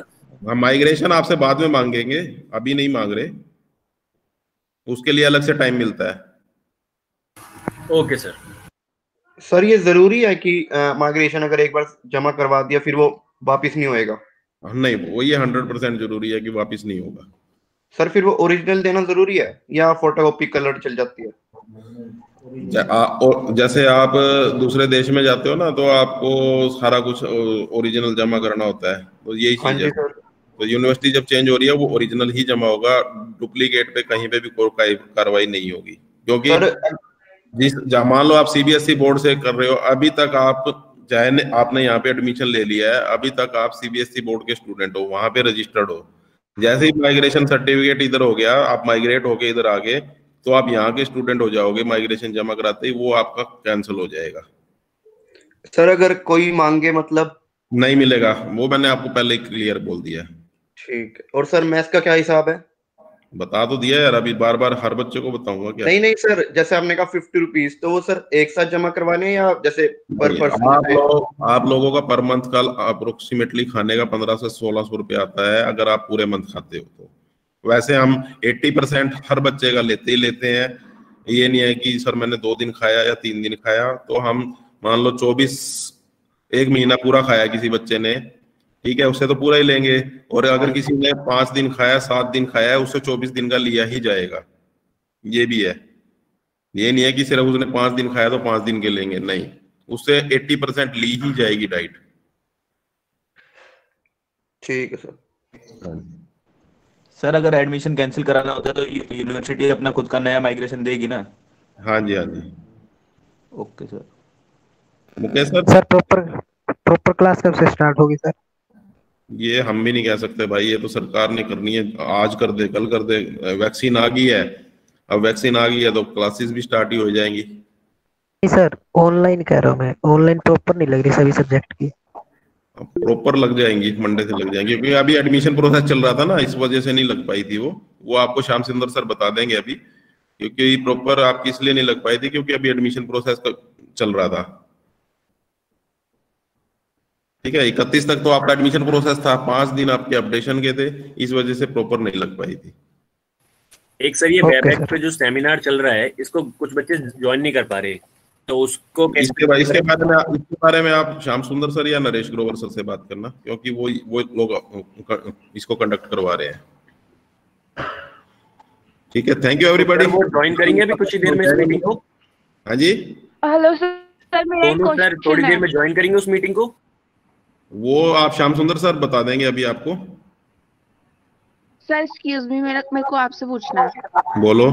हम माइग्रेशन आपसे बाद में मांगेंगे, अभी नहीं मांग रहे, उसके लिए अलग से टाइम मिलता है। Okay sir. सर ये जरूरी है कि माइग्रेशन अगर एक बार जमा करवा दिया फिर वो वापस नहीं होएगा? नहीं, वो ये हंड्रेड परसेंट जरूरी है कि वापस नहीं होगा। सर फिर वो ओरिजिनल देना जरूरी है या फोटोकॉपी कलर चल जाती है? ज- आ, और जैसे आप दूसरे देश में जाते हो ना, तो आपको सारा कुछ ओरिजिनल जमा करना होता है, तो यही हाँ चीज जी है। सर। तो यूनिवर्सिटी जब चेंज हो रही है वो ओरिजिनल ही जमा होगा, डुप्लीकेट पे कहीं पे भी कोई कार्रवाई नहीं होगी, क्योंकि सर जिस जहाँ मान लो आप सीबीएसई बोर्ड से कर रहे हो, अभी तक आप चाहे ने, आपने यहाँ पे एडमिशन ले लिया है, अभी तक आप सीबीएसई बोर्ड के स्टूडेंट हो, वहां पे रजिस्टर्ड हो। जैसे ही माइग्रेशन सर्टिफिकेट इधर हो गया, आप माइग्रेट होके इधर आ गए, तो आप यहाँ के स्टूडेंट हो जाओगे, माइग्रेशन जमा कराते ही वो आपका कैंसिल हो जाएगा। सर अगर कोई मांगे मतलब? नहीं मिलेगा, वो मैंने आपको पहले ही क्लियर बोल दिया है। ठीक है। और सर मैथ्स का क्या हिसाब है? बता तो दिया यार, अभी बार बार हर बच्चे को बताऊंगा क्या? नहीं नहीं सर, जैसे आपने कहा फिफ्टी रुपीज, तो वो सर एक साथ जमा करवाने हैं या जैसे पर पर्सन? आप लोग आप लोगों का पर मंथ का अप्रोक्सीमेटली खाने का पंद्रह से सोलह सौ रुपया आता है, अगर आप पूरे मंथ खाते हो तो। वैसे हम अस्सी परसेंट हर बच्चे का लेते ही लेते हैं, ये नहीं है कि सर मैंने दो दिन खाया या तीन दिन खाया, तो हम मान लो चौबीस, एक महीना पूरा खाया किसी बच्चे ने, ठीक है, उससे तो पूरा ही लेंगे। और अगर किसी ने पांच दिन खाया, सात दिन खाया है, उससे चौबीस दिन का लिया ही जाएगा, ये भी है। ये नहीं है कि सिर्फ उसने पांच दिन खाया तो पांच दिन के लेंगे, नहीं, उससे अस्सी परसेंट ली ही जाएगी डाइट। ठीक है सर। सर अगर एडमिशन कैंसिल कराना होता है तो यूनिवर्सिटी अपना खुद का नया माइग्रेशन देगी ना? हाँ जी, हाँ जी। Okay sir. Mukesh sir, sir proper proper class कब से स्टार्ट होगी सर? ये हम भी नहीं कह सकते भाई, ये तो सरकार ने करनी है, आज कर दे कल कर दे। वैक्सीन आ गई है, अब वैक्सीन आ गई है तो क्लासेस भी स्टार्ट ही हो जाएंगी। नहीं सर, ऑनलाइन कह रहा हूँ मैं, ऑनलाइन प्रॉपर नहीं लग रही सभी सब्जेक्ट की। प्रॉपर लग जाएंगी, मंडे से लग जाएंगी, क्योंकि अभी एडमिशन प्रोसेस चल रहा था ना, इस वजह से नहीं लग पाई थी वो वो आपको श्याम सुंदर सर बता देंगे अभी, क्योंकि प्रॉपर आपकी इसलिए नहीं लग पाई थी क्योंकि अभी एडमिशन प्रोसेस चल रहा था। ठीक है, इकतीस तक तो आपका एडमिशन प्रोसेस था, पांच दिन आपके अपडेशन के थे, इस वजह से प्रॉपर नहीं लग पाई थी। एक सर ये वेबएक्स पे जो सेमिनार चल रहा है, इसको कुछ बच्चे ज्वाइन नहीं कर पा रहे, तो उसको इसके बारे इसके बारे में इसके बारे में आप श्याम सुंदर सर या नरेश ग्रोवर सर से बात करना, क्योंकि वो वो लोग इसको कंडक्ट करवा रहे हैं। ठीक है, थैंक यू एवरीबॉडी। वो ज्वाइन करेंगे अभी कुछ ही देर में इस मीटिंग को। हाँ जी, हेलो सर, मेरा एक दोनों सर थोड़ी देर में ज्वाइन करेंगे उस मीटिंग को। वो आप श्याम सुंदर सर बता देंगे अभी आपको। सर एक्सक्यूज मी, मेरा मेरे को आपसे पूछना है। बोलो।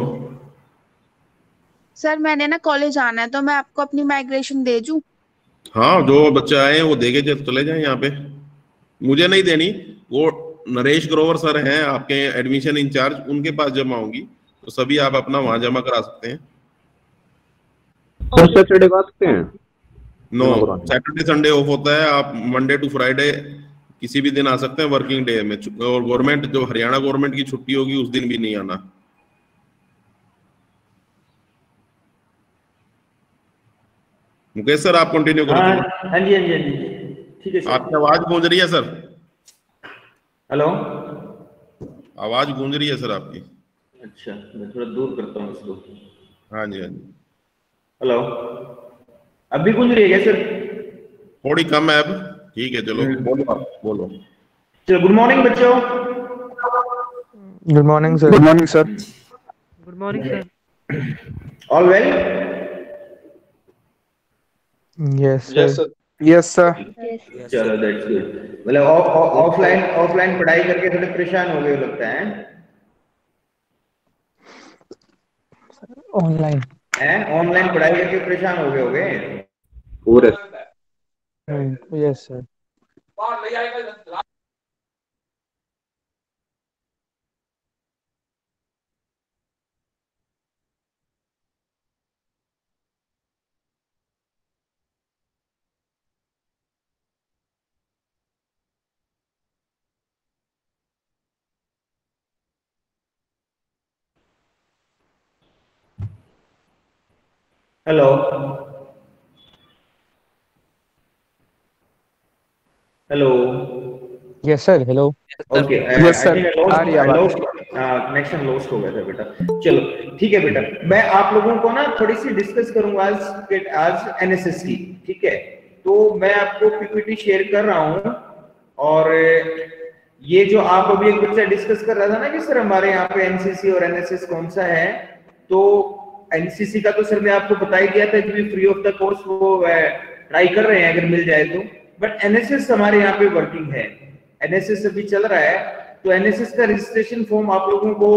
सर मैंने ना कॉलेज आना है, तो मैं आपको अपनी माइग्रेशन दे दूं? हाँ, जो बच्चे आए हैं वो देके चले जाए यहाँ पे, मुझे नहीं देनी, वो नरेश ग्रोवर सर हैं आपके एडमिशन इंचार्ज, उनके पास जमा होंगी, तो सभी आप अपना वहां जमा करा सकते हैं। सैटरडे को आ सकते हैं? नो, सैटरडे संडे ऑफ होता है, आप मंडे टू फ्राइडे किसी भी दिन आ सकते हैं वर्किंग डे में, और गवर्नमेंट जो हरियाणा गवर्नमेंट की छुट्टी होगी उस दिन भी नहीं आना। मुकेश सर आप कंटिन्यू करो। हाँ हाँ जी हाँ जी हाँ जी ठीक है सर। आपकी आवाज गूंज रही है सर। हेलो, आवाज गूंज रही है सर आपकी। अच्छा मैं थोड़ा दूर करता हूँ इसको। हाँ जी, हाँ जी। हेलो, अभी गूंज रही है क्या सर? थोड़ी कम है अब, ठीक है, चलो बोलो आप, बोलो। चलो, गुड मॉर्निंग बच्चों। Good morning sir. Good morning sir. Good morning sir. All well? Yes yes sir. Sir. Yes sir. चलो दैट्स गुड। मतलब ऑफलाइन ऑफलाइन पढ़ाई करके थोड़े परेशान हो गए लगता है। ऑनलाइन हैं? ऑनलाइन पढ़ाई करके परेशान हो गए होगे? पूरे yes sir. Hello, hello, yes sir, hello. Okay, yes sir, आ रही है आवाज। कनेक्शन लॉस्ट हो गया था बेटा। चलो ठीक है बेटा, मैं आप लोगों को ना थोड़ी सी डिस्कस करूंगा आज आज एनएसएस की, ठीक है। तो मैं आपको पीपीटी शेयर कर रहा हूं, और ये जो आप अभी एक बच्चा डिस्कस कर रहा था ना कि सर हमारे यहाँ पे एनसीसी और एनएसएस कौन सा है, तो एनसीसी का तो सर ने आपको बता ही दिया था कि फ्री ऑफ द कॉस्ट वो ट्राई कर रहे हैं अगर मिल जाए तो, बट एनएसएस हमारे यहाँ पे वर्किंग है, एनएसएस अभी चल रहा है। तो एनएसएस का रजिस्ट्रेशन फॉर्म आप लोगों को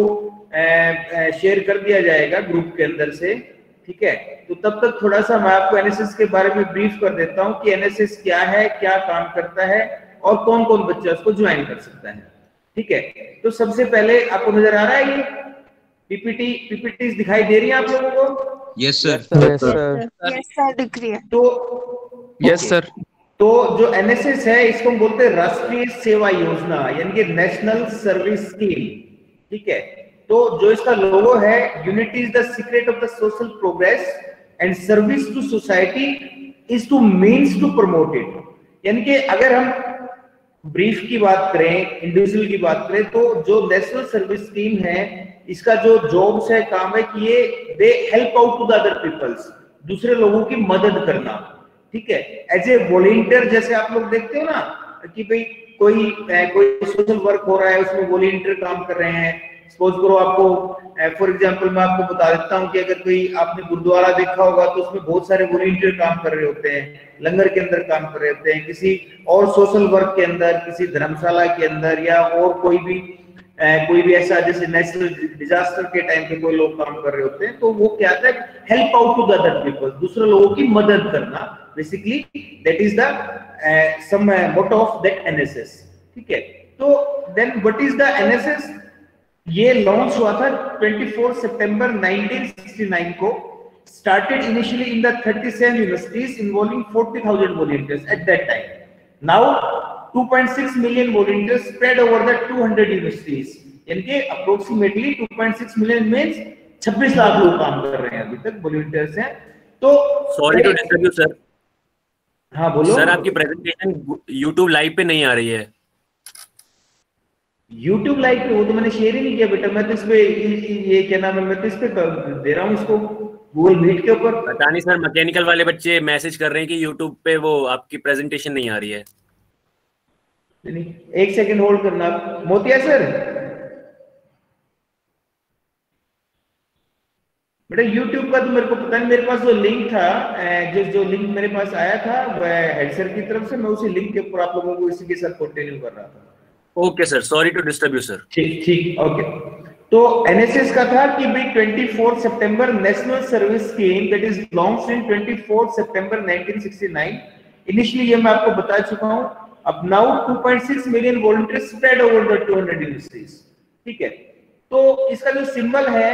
शेयर कर दिया जाएगा ग्रुप के अंदर से, ठीक है। तो तब तक थोड़ा सा मैं आपको एनएसएस के बारे में ब्रीफ कर देता हूँ कि एनएसएस क्या है, क्या काम करता है, और कौन कौन बच्चा उसको ज्वाइन कर सकता है, ठीक है। तो सबसे पहले आपको नजर आ रहा है ये पीपीटी पीपीटी दिखाई दे रही है आप लोगों को? Yes sir, yes sir, yes sir दिख रही है। तो यस सर। तो जो एनएसएस है इसको हम बोलते हैं राष्ट्रीय सेवा योजना, यानी कि नेशनल सर्विस स्कीम, ठीक है। तो जो इसका लोगो है, unity is the secret of the social progress and service to society is to means to promote it. यानी कि अगर हम ब्रीफ की बात करें, इंडिविजुअल की बात करें, तो जो नेशनल सर्विस स्कीम है इसका जो जॉब्स है, काम है कि ये they help out to the other peoples, दूसरे लोगों की मदद करना, ठीक है। एज ए वॉलंटियर, जैसे आप लोग देखते हो ना कि भाई कोई कोई सोशल वर्क हो रहा है, उसमें वॉलंटियर काम कर रहे हैं। सपोज करो आपको, फॉर एग्जांपल मैं आपको बता देता हूँ कि अगर कोई आपने गुरुद्वारा देखा होगा तो उसमें बहुत सारे वॉलंटियर काम कर रहे होते हैं, लंगर के अंदर काम कर रहे होते हैं, किसी और सोशल वर्क के अंदर, किसी धर्मशाला के अंदर, या और कोई भी ए, कोई भी ऐसा जैसे नेशनल डिजास्टर के टाइम पे कोई लोग काम कर रहे होते हैं। तो वो क्या है, help out to the other people, दूसरे लोगों की मदद करना, basically that is the some motto of that NSS, ठीक है। तो then what is the NSS? ये लॉन्च हुआ था चौबीस सितंबर नाइनटीन सिक्सटी नाइन को, started initially in the thirty-seven universities involving forty thousand volunteers at that time. Now two point six million volunteers spread over the two hundred universities. यानी कि approximately two point six million means छब्बीस लाख लोग काम कर रहे हैं अभी तक, वॉलंटियर्स हैं। तो sorry to disturb you sir. हाँ बोलो सर, आपकी प्रेजेंटेशन यूट्यूब लाइव पे नहीं आ रही है। YouTube लाइव पे वो तो मैंने शेयर ही नहीं किया बेटा, मैं तो इस पे ये क्या नाम है, मैं तो इस पे दे रहा हूँ इसको गूगल मीट के ऊपर। पता नहीं सर, मैकेनिकल वाले बच्चे मैसेज कर रहे हैं कि YouTube पे वो आपकी प्रेजेंटेशन नहीं आ रही है। नहीं, एक सेकंड होल्ड करना। मोतिया सर, बेटा YouTube का तो मेरे को पता नहीं, मेरे पास जो लिंक था, जो जो लिंक मेरे पास आया था वह हेड सर की तरफ से, मैं उसी लिंक के ऊपर आप लोगों को इसी के साथ कंटिन्यू कर रहा था। Okay sir, sorry to disturb you sir. ठीक ठीक ओके। तो एनएसएस का था कि भाई चौबीस सितंबर national service scheme that is launched in चौबीस सितंबर नाइनटीन सिक्सटी नाइन। इनिशियली ये मैं आपको बता चुका हूं। अब now two point six million volunteers spread over the two hundred universities, ठीक है। तो इसका जो सिंबल है,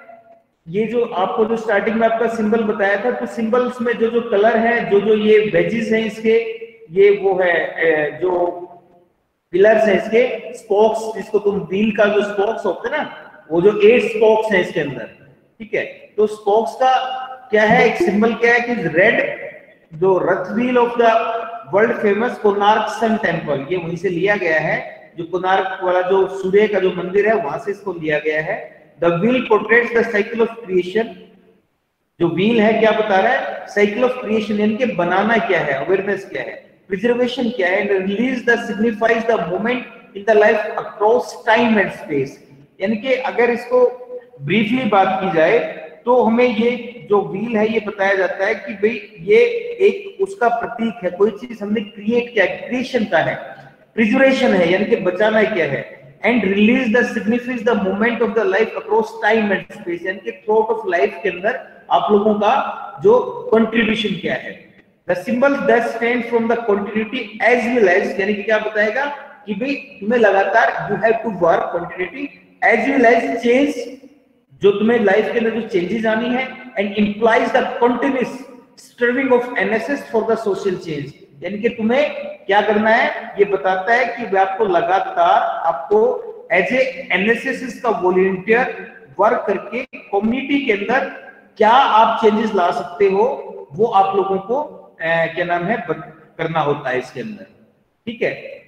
ये जो आपको जो स्टार्टिंग में आपका सिंबल बताया था, तो सिंबल्स में जो जो कलर है, जो जो ये वेजेस हैं इसके, ये वो है जो पिलर्स हैं इसके, स्पोक्स, जिसको तुम व्हील का जो स्पोक्स होते हैं ना, वो जो एट स्पोक्स हैं इसके अंदर, ठीक है। तो स्पोक्स का क्या है, एक सिंबल क्या है कि रेड, जो रथ wheel of the world famous Konark sun temple, ये वहीं से लिया गया है, जो कोणार्क वाला जो सूर्य का जो मंदिर है वहां से इसको लिया गया है। The wheel portraits the cycle of creation. जो व्हील है क्या बता रहा है, साइकिल ऑफ क्रिएशन, यानी कि बनाना क्या है, अवेयरनेस क्या है, प्रिजर्वेशन क्या है, release the signifies the moment in the life across time and space. यानी कि अगर इसको ब्रीफली बात की जाए तो हमें ये जो व्हील है ये बताया जाता है कि भाई ये एक उसका प्रतीक है, कोई चीज हमने क्रिएट किया, क्रिएशन का है, प्रिजर्वेशन है यानी कि बचाना क्या है, and release the signifies the moment of the life across time and space, यानी कि थ्रू आउट ऑफ लाइफ के अंदर आप लोगों का जो कंट्रीब्यूशन क्या है। The symbol thus stands from the continuity as well as, यानी कि क्या बताएगा कि भाई तुम्हें लगातार you have to work continuity as well as change, जो तुम्हें लाइफ के अंदर जो चेंजेस आनी है, and implies the continuous striving of N S S for the social change, यानी कि तुम्हें क्या करना है, ये बताता है कि आपको लगातार आपको एज ए एनएसएस का वॉलंटियर वर्क करके कम्युनिटी के अंदर क्या आप चेंजेस ला सकते हो, वो आप लोगों को ए, क्या नाम है करना होता है इसके अंदर, ठीक है।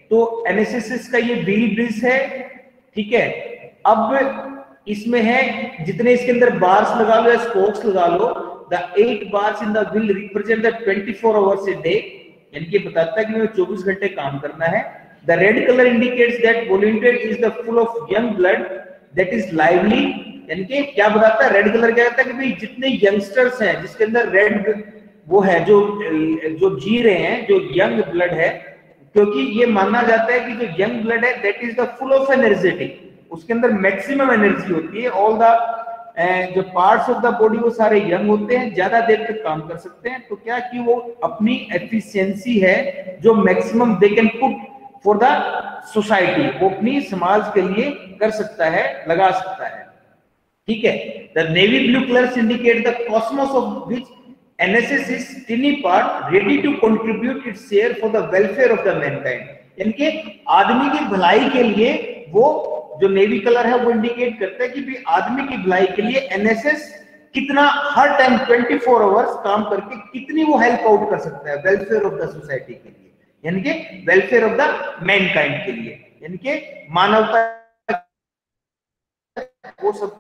तो एनएसएस का ये व्हील ब्रिज है, ठीक है। अब इसमें है जितने इसके अंदर बार्स लगा लो या स्पोक्स लगा लो, the eight bars in the wheel represent the twenty four hours a day, यानी कि बताता है कि मैं चौबीस घंटे काम करना है। The red colour indicates that volunteer is the full of young blood that is lively, यानी कि क्या बताता है, रेड कलर क्या कहता है कि भाई जितने यंगस्टर्स हैं जिसके अंदर रेड वो है, जो जो जी रहे हैं, जो यंग ब्लड है, क्योंकि ये माना जाता है कि जो यंग ब्लड है that is the full of energetic, उसके अंदर मैक्सिमम एनर्जी होती है। ऑल द जो पार्ट्स ऑफ द बॉडी वो सारे यंग होते हैं, ज्यादा देर तक काम कर सकते हैं। तो क्या कि वो अपनी एफिशिएंसी है जो maximum they can put for the society, वो अपनी समाज के लिए कर सकता है, लगा सकता है, ठीक है। The navy blue colours indicate the cosmos of which N S S is tiny part ready to contribute its share for the welfare of the mankind, यानी कि आदमी की भलाई के लिए वो जो नेवी कलर है वो इंडिकेट करता है कि भी आदमी की भलाई के लिए एनएसएस कितना हर टाइम ट्वेंटी फोर आवर्स काम करके कितनी वो हेल्प आउट कर सकता है वेलफेयर ऑफ द सोसाइटी के लिए, यानी कि वेलफेयर ऑफ द मैनकाइंड के लिए, यानी कि मानवता वो सब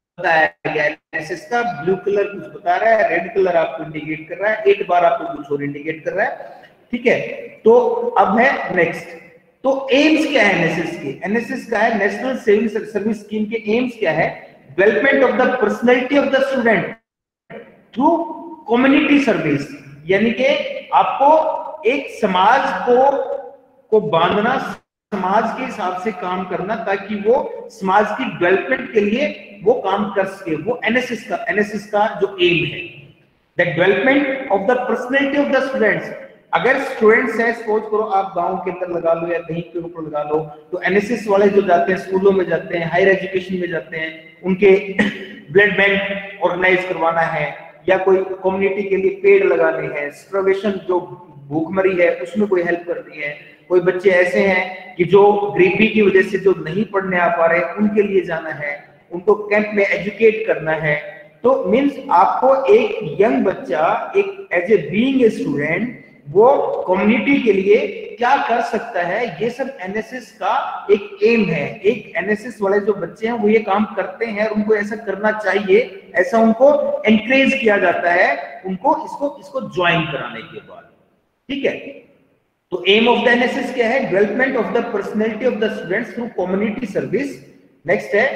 एनएसएस का ब्लू कलर कुछ बता रहा है, रेड कलर आपको इंडिकेट कर रहा है, एट बार आपको कुछ और इंडिकेट कर रहा है, ठीक है। तो अब है नेक्स्ट, तो एम्स क्या है एनएसएस के? एनएसएस का है नेशनल सिविल सर्विस स्कीम के एम्स क्या है? Development of the personality of the student through community service, यानी कि आपको एक समाज को को बांधना, समाज के हिसाब से काम करना ताकि वो समाज की डेवलपमेंट के लिए वो काम कर सके, वो एनएसएस का एनएसएस का जो एम है, the development of the personality of the students. अगर स्टूडेंट्स है, सपोज करो आप गांव के अंदर लगा लो या कहीं के ऊपर लगा लो, तो एनएसएस वाले जो जाते हैं स्कूलों में जाते हैं, हायर एजुकेशन में जाते हैं, उनके ब्लड बैंक ऑर्गेनाइज करवाना है या कोई कम्युनिटी के लिए पेड़ लगाने हैं, स्टार्वेशन जो भूखमरी है उसमें कोई हेल्प करनी है, कोई बच्चे ऐसे हैं कि जो गरीबी की वजह से जो नहीं पढ़ने आ पा रहे उनके लिए जाना है, उनको कैंप में एजुकेट करना है। तो मींस आपको एक यंग बच्चा एक as a being a student वो कम्युनिटी के लिए क्या कर सकता है, ये सब एनएसएस का एक एम है। एक एनएसएस वाले जो बच्चे हैं वो ये काम करते हैं, उनको ऐसा करना चाहिए, ऐसा उनको एनकरेज किया जाता है उनको इसको इसको ज्वाइन कराने के बाद, ठीक है। तो एम ऑफ द एनएसएस क्या है? Development of the personality of the students through community service. Next है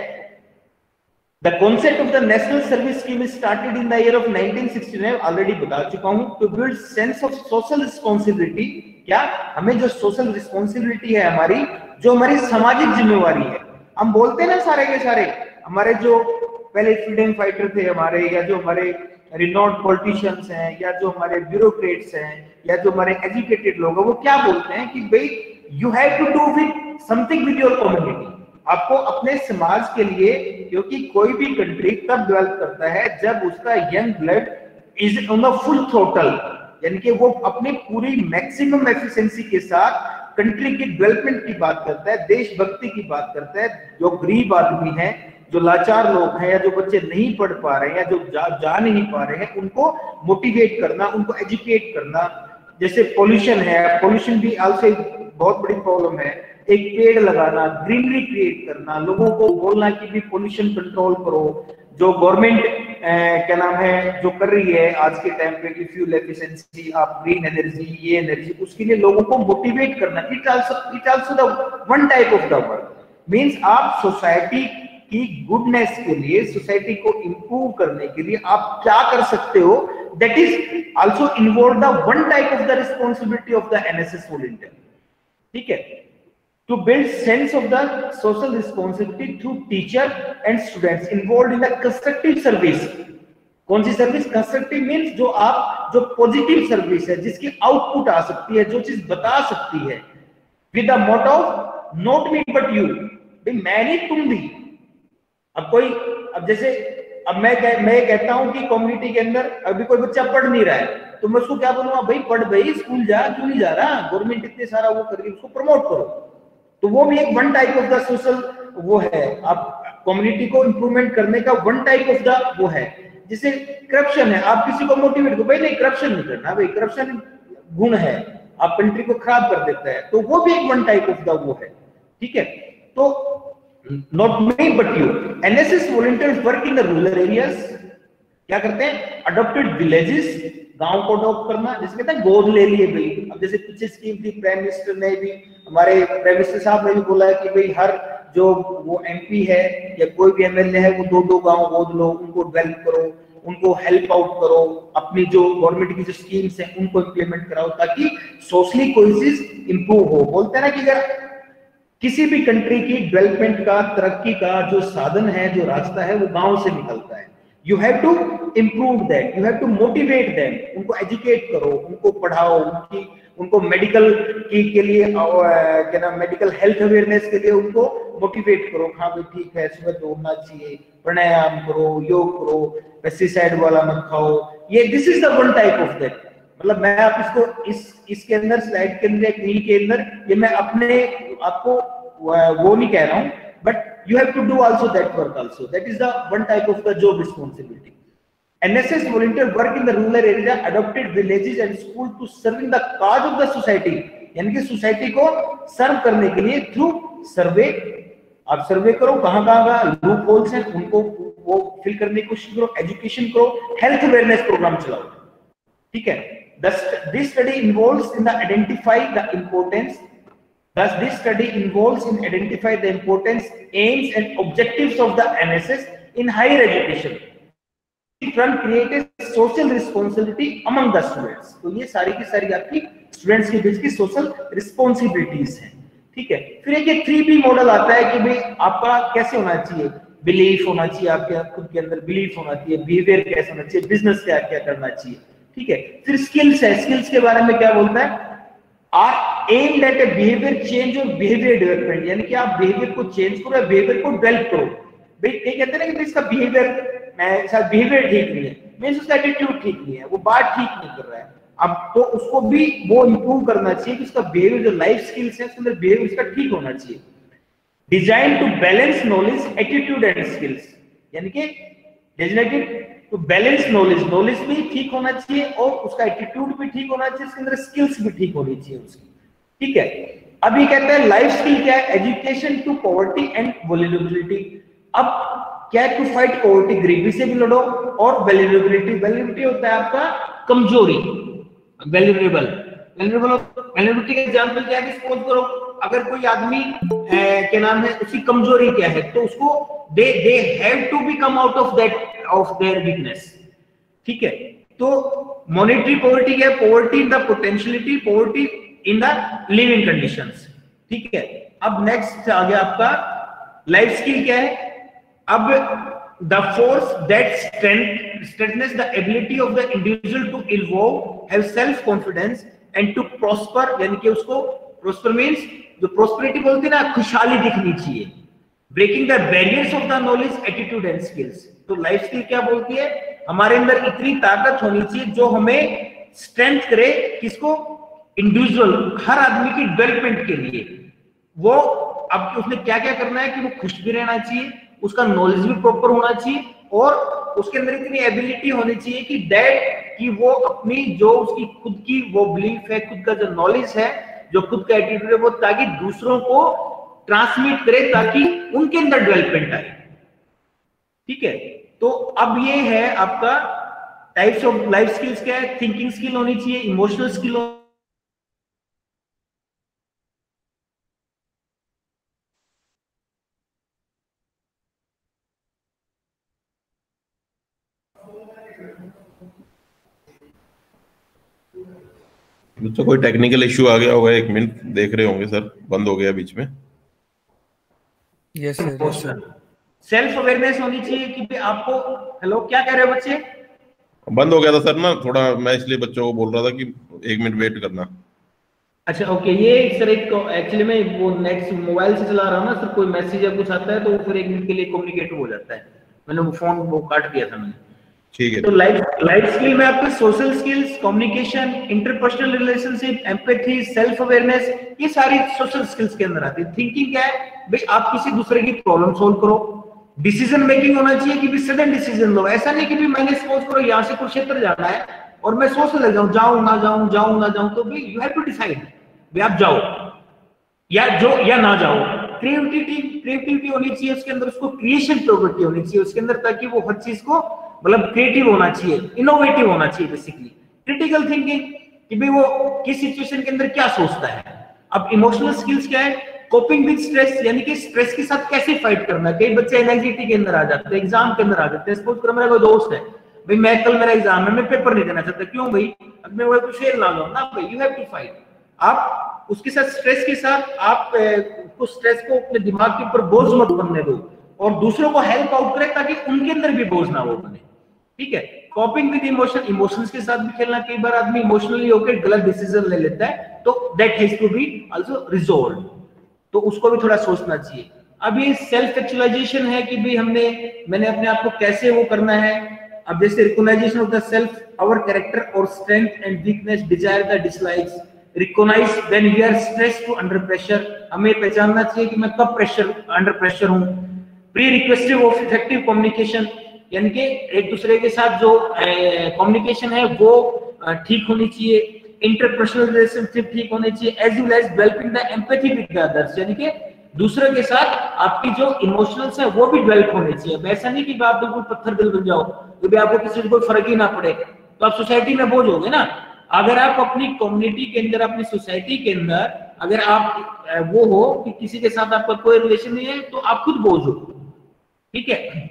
the concept of the national service scheme started in the year of nineteen sixty nine, already बता चुका हूं। To build sense of social responsibility, क्या हमें जो सोशल रिस्पांसिबिलिटी है हमारी, जो हमारी सामाजिक जिम्मेवारी है, हम बोलते हैं ना सारे के सारे हमारे जो पहले फ्रीडम फाइटर थे हमारे, या जो हमारे रिनोन्ड पॉलिटिशियंस हैं, या जो हमारे ब्यूरोक्रेट्स हैं, या जो हमारे एजुकेटेड लोग हैं, वो क्या बोलते हैं कि भाई you have to do with something with your community, आपको अपने समाज के लिए, क्योंकि कोई भी कंट्री तब डेवलप करता है जब उसका young blood is on the full throttle, यानी कि वो अपनी पूरी मैक्सिमम एफिशिएंसी के साथ कंट्री की डेवलपमेंट की बात करता है, देशभक्ति की बात करता है। जो गरीब आदमी है, जो लाचार लोग हैं, या जो बच्चे नहीं पढ़ पा रहे हैं, या जो जा, जा नहीं पा रहे हैं, उनको मोटिवेट करना, उनको एजुकेट करना। जैसे पोल्यूशन है, पोल्यूशन भी आल्सो बहुत बड़ी प्रॉब्लम है, एक पेड़ लगाना, ग्रीनरी क्रिएट करना, लोगों को बोलना कि भी पोल्यूशन कंट्रोल करो। जो गवर्नमेंट क्या नाम है जो कर रही है आज के टाइम पे कि फ्यूल एफिशिएंसी, आप ग्रीन एनर्जी, ये एनर्जी, उसके लिए लोगों को मोटिवेट करना। It also it also the one type of the work, means आप सोसाइटी की गुडनेस के लिए, सोसाइटी को इंप्रूव करने के लिए आप क्या कर सकते हो, that is also involve the one type of the responsibility of the NSS volunteer, ठीक है। To build sense of the social responsibility through teacher and students involved in a constructive service। कौन सी सर्विस? कंस्ट्रक्टिव मींस जो आप जो पॉजिटिव सर्विस है, जिसकी आउटपुट आ सकती है, जो चीज बता सकती है, with the motto not me but you, भाई मैं नहीं तुम भी। अब कोई अब जैसे अब मैं कह, मैं कहता हूं कि कम्युनिटी के अंदर अभी कोई बच्चा पढ़ नहीं रहा है, तो मैं उसको क्या बोलूंगा, भाई पढ़ भाई, स्कूल जा, क्यों नहीं जा रहा, गवर्नमेंट इतने सारा वो कर रही है, उसको प्रमोट करो। तो वो भी एक one type of the social वो है, आप कम्युनिटी को इंप्रूवमेंट करने का वन टाइप ऑफ द वो है। जैसे करप्शन है, आप किसी को मोटिवेट करो, भाई नहीं करप्शन नहीं करना, भाई करप्शन गुण है, आप कंट्री को खराब कर देता है, तो वो भी एक वन टाइप ऑफ द वो है, ठीक है। तो not me but you, NSS volunteers work in the rural areas, क्या करते हैं, अडॉप्टेड विलेजेस, गांव को अडॉप्ट करना, जैसे कहते हैं गोद ले लिए भाई। अब जैसे पीछे स्कीम थी, प्राइम मिनिस्टर ने भी, हमारे प्राइम मिनिस्टर साहब ने भी बोला है कि भाई हर जो वो एमपी है या कोई भी एमएलए है वो दो दो गांव गोद लो, उनको डेवलप करो, उनको हेल्प आउट करो, अपनी जो गवर्नमेंट की जो स्कीम्स हैं उनको इम्प्लीमेंट कराओ ताकि सोशली कोई इंप्रूव हो। बोलते हैं ना कि अगर किसी भी कंट्री की डेवलपमेंट का, तरक्की का जो साधन है, जो रास्ता है, वो गांव से निकलता है। You have to improve that, you have to motivate them, उनको एजुकेट करो, उनको पढ़ाओ, उनकी उनको मेडिकल की के लिए क्या नाम मेडिकल हेल्थ अवेयरनेस के लिए उनको मोटिवेट करो। हाँ भाई ठीक है, सुबह दौड़ना चाहिए, प्राणायाम करो, योग करो, पेस्टिसाइड वाला मत खाओ, ये this is the one type of that. मतलब मैं आप इसको इस इसके अंदर स्लाइड के अंदर, एक नील के अंदर, ये मैं अपने आपको वो नहीं कह रहा हूँ, but you have to do also that work also. That is the one type of the job responsibility. N S S volunteer work in the rural area, adopted villages and school to serving the cause of the society. यानी कि सोसाइटी को सर्व करने के लिए थ्रू सर्वे, आप सर्वे करो कहाँ कहाँ का लूप होल्स हैं, उनको वो फिल करने की कोशिश करो, एजुकेशन करो, हेल्थ अवेयरनेस प्रोग्राम चलाओ, ठीक है। This study involves in the identify the importance Thus, this study involves in identify the importance, aims, and objectives of the N S S in higher education. It can create a social responsibility among the students. तो ये सारी की सारी आपकी स्टूडेंट्स के बीच की सोशल रिस्पॉन्सिबिलिटीज हैं, ठीक है। फिर एक थ्री बी मॉडल आता है कि भाई आपका कैसे होना चाहिए, बिलीफ होना चाहिए, आपके खुद के अंदर बिलीफ होना चाहिए, बिहेवियर कैसे होना चाहिए, बिजनेस क्या क्या करना चाहिए, ठीक है। फिर स्किल्स है, स्किल्स के बारे में क्या बोलता है, are aimed at a behavior change और behavior development, यानी कि आप बिहेवियर को चेंज करो या बिहेवियर को डेवलप करो। भाई ये कहते हैं ना कि इसका बिहेवियर, मैं शायद बिहेवियर ठीक नहीं है, मींस उसका एटीट्यूड ठीक नहीं है, वो बात ठीक नहीं कर रहा है, अब तो उसको भी वो इंप्रूव करना चाहिए कि उसका बिहेवियर, जो लाइफ स्किल्स है उसके अंदर बिहेवियर उसका ठीक होना चाहिए। Design to balance knowledge, attitude and skills, यानी कि design to balance knowledge, knowledge भी ठीक होना चाहिए और उसका एटीट्यूड भी ठीक होना चाहिए, उसके अंदर स्किल्स भी ठीक होनी चाहिए उसकी, ठीक है। अभी कहते हैं लाइफ स्किल क्या है, education to poverty and vulnerability. अब क्या है, टू फाइट पॉवर्टी, गरीबी से भी लड़ो, और वल्नरेबिलिटी, वल्नरेबिलिटी होता है आपका कमजोरी, वल्नरेबल वल्नरेबल वल्नरेबिलिटी का एग्जांपल क्या है, सपोज करो अगर कोई आदमी क्या नाम है, उसकी कमजोरी क्या है, तो उसको they they have to be come out of that of their weakness, ठीक है। तो मॉनेटरी पॉवर्टी क्या है, poverty in the potentiality, poverty in the living conditions, ठीक है। अब नेक्स्ट आ गया आपका लाइफ स्किल क्या है, अब the force that strength strengthness the ability of the individual to evolve, have self confidence and to prosper, यानी कि उसको प्रॉस्पर मींस जो प्रोस्पेरिटी बोलते हैं ना, खुशहाली दिखनी चाहिए। Breaking the barriers of the knowledge, attitude and skills. तो लाइफ स्किल क्या बोलती है, हमारे अंदर इतनी ताकत होनी चाहिए जो हमें स्ट्रेंथ करे, किसको, इंडिविजुअल, हर आदमी की डेवलपमेंट के लिए। वो अब उसने क्या क्या करना है कि वो खुश भी रहना चाहिए, उसका नॉलेज भी प्रॉपर होना चाहिए, और उसके अंदर इतनी एबिलिटी होनी चाहिए कि दैट कि वो अपनी जो उसकी खुद की वो बिलीफ है, खुद का जो नॉलेज है, जो खुद का एटीट्यूड है, वो ताकि दूसरों को ट्रांसमिट करे, ताकि उनके अंदर डेवलपमेंट आए, ठीक है। तो अब ये है आपका टाइप्स ऑफ लाइफ स्किल्स क्या है, थिंकिंग स्किल होनी चाहिए, इमोशनल स्किल हो... बच्चों कोई टेक्निकल इश्यू आ गया होगा, एक मिनट देख रहे होंगे सर, बंद हो गया बीच में। Yes sir. सेल्फ अवेयरनेस होनी चाहिए कि आपको, हेलो क्या कह रहे हो बच्चे, बंद हो गया था सर ना थोड़ा, मैं इसलिए बच्चों को बोल रहा था कि एक मिनट वेट करना। अच्छा ओके, ये सर एक एक्चुअली मैं वो नेट मोबाइल से चला रहा हूँ ना सर, कोई मैसेज या कुछ आता है तो वो फिर एक मिनट के लिए कम्युनिकेट हो जाता है, मैंने वो फोन वो काट दिया था मैंने, ठीक है। तो लाइफ लाइफ स्किल में आपके social skills, communication, interpersonal relationship, empathy, self awareness, ये सारी सोशल स्किल्स के अंदर आती है। थिंकिंग क्या है भाई, आप किसी दूसरे की प्रॉब्लम सोल्व करो। डिसीजन मेकिंग होना चाहिए कि भी सडन डिसीजन लो, ऐसा नहीं कि भी मैंने सपोज करो यहाँ से कुरुक्षेत्र जाना है और मैं सोचने लग जाऊं जाऊं ना जाऊं जाऊं ना जाऊं, तो भाई यू हैव टू डिसाइड, भाई आप जाओ या जो या ना जाओ। क्रिएटिविटी क्रिएटिविटी होनी चाहिए उसके अंदर, उसको क्रिएशन प्रॉपर्टी होनी चाहिए उसके अंदर, ताकि वो हर चीज को मतलब क्रिएटिव होना चाहिए, इनोवेटिव होना चाहिए बेसिकली। क्रिटिकल थिंकिंग कि भाई वो किस सिचुएशन के अंदर क्या सोचता है। अब इमोशनल स्किल्स क्या है, कोपिंग विद स्ट्रेस, यानी कि स्ट्रेस के साथ कैसे फाइट करना। कई बच्चे एंजाइटी के अंदर आ जाते हैं, एग्जाम के अंदर आ जाते हैं। सपोज करो मेरा कोई दोस्त है, भाई मैं कल मेरा एग्जाम है, मैं पेपर नहीं देना चाहता, क्यों भाई, अब मैं वो फेल ना जाऊं ना भाई, यू हैव टू फाइट। आप उसके साथ स्ट्रेस के साथ आप उसको स्ट्रेस को अपने दिमाग के ऊपर बोझ मत बनने दो, और दूसरों को हेल्प आउट करें ताकि उनके अंदर भी बोझ ना हो बने, ठीक है। कॉपिंग विद इमोशन, इमोशंस के साथ भी खेलना। कई बार आदमी इमोशनली होकर गलत डिसीजन ले लेता है, तो that has to be also resolve, तो उसको भी थोड़ा सोचना चाहिए। अब ये सेल्फ एक्चुअलाइजेशन है कि भाई हमने मैंने अपने आप को कैसे वो करना है। अब जैसे recognisation of the self, our character और strength and weakness, desire the dislikes, recognise when we are stressed to under pressure, हमें पहचानना चाहिए कि मैं कब प्रेशर अंडर प्रेशर हूं। Prerequisite of effective communication, यानी कि एक दूसरे के साथ जो कम्युनिकेशन है वो ठीक होनी चाहिए। इंटरपर्सनल रिलेशनशिप ठीक होने चाहिए, as well as developing the empathy with the others, यानी कि दूसरे के साथ आपकी जो इमोशनल्स है वो भी डेवलप होने चाहिए। ऐसा नहीं कि आप बिल्कुल पत्थर दिल बन जाओ, क्योंकि आपको किसी से कोई फर्क ही ना पड़े, तो आप सोसाइटी में बोझ होगे ना। अगर आप अपनी कम्युनिटी के अंदर, अपनी सोसाइटी के अंदर अगर आप वो हो कि किसी के साथ आपका कोई रिलेशन नहीं है, तो आप खुद बोझ हो, ठीक है।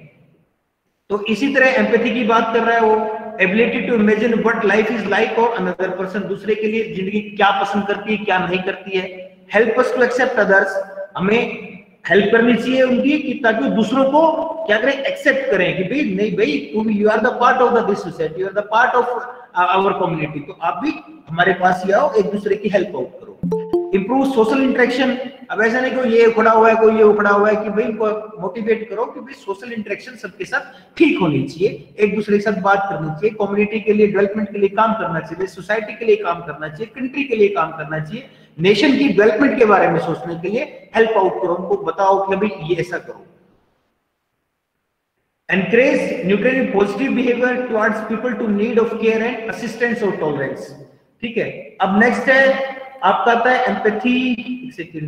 तो इसी तरह एम्पैथी की बात कर रहा है वो, ability to imagine what life is like और अनदर पर्सन, दूसरे के लिए जिंदगी क्या पसंद करती है क्या नहीं करती है। Help us to accept others, हमें हेल्प करनी चाहिए उनकी कि ताकि दूसरों को क्या करें, एक्सेप्ट करें कि भाई नहीं भाई तुम you are the part of the this society, you are the part of our community, तो आप भी हमारे पास ही आओ, एक दूसरे की हेल्प आउट करो। इंप्रूव सोशल इंटरेक्शन, अब ऐसा नहीं कोई ये खड़ा हुआ है कोई ये खड़ा हुआ है कि भाई इनको मोटिवेट करो कि भाई सोशल इंटरेक्शन सबके साथ ठीक होनी चाहिए, एक दूसरे के साथ बात करनी चाहिए, कम्युनिटी के लिए डेवलपमेंट के लिए काम करना चाहिए, सोसाइटी के लिए काम करना चाहिए, कंट्री के लिए काम करना चाहिए, नेशन की डेवलपमेंट के बारे में सोचने के लिए हेल्प आउट करो, उनको बताओ कि भाई ये ऐसा करो। Encourage neutral positive behaviour towards people to need of care and assistance और टॉलरेंस, ठीक है। अब नेक्स्ट है आपका आता है एम्पैथी, एक सेकंड।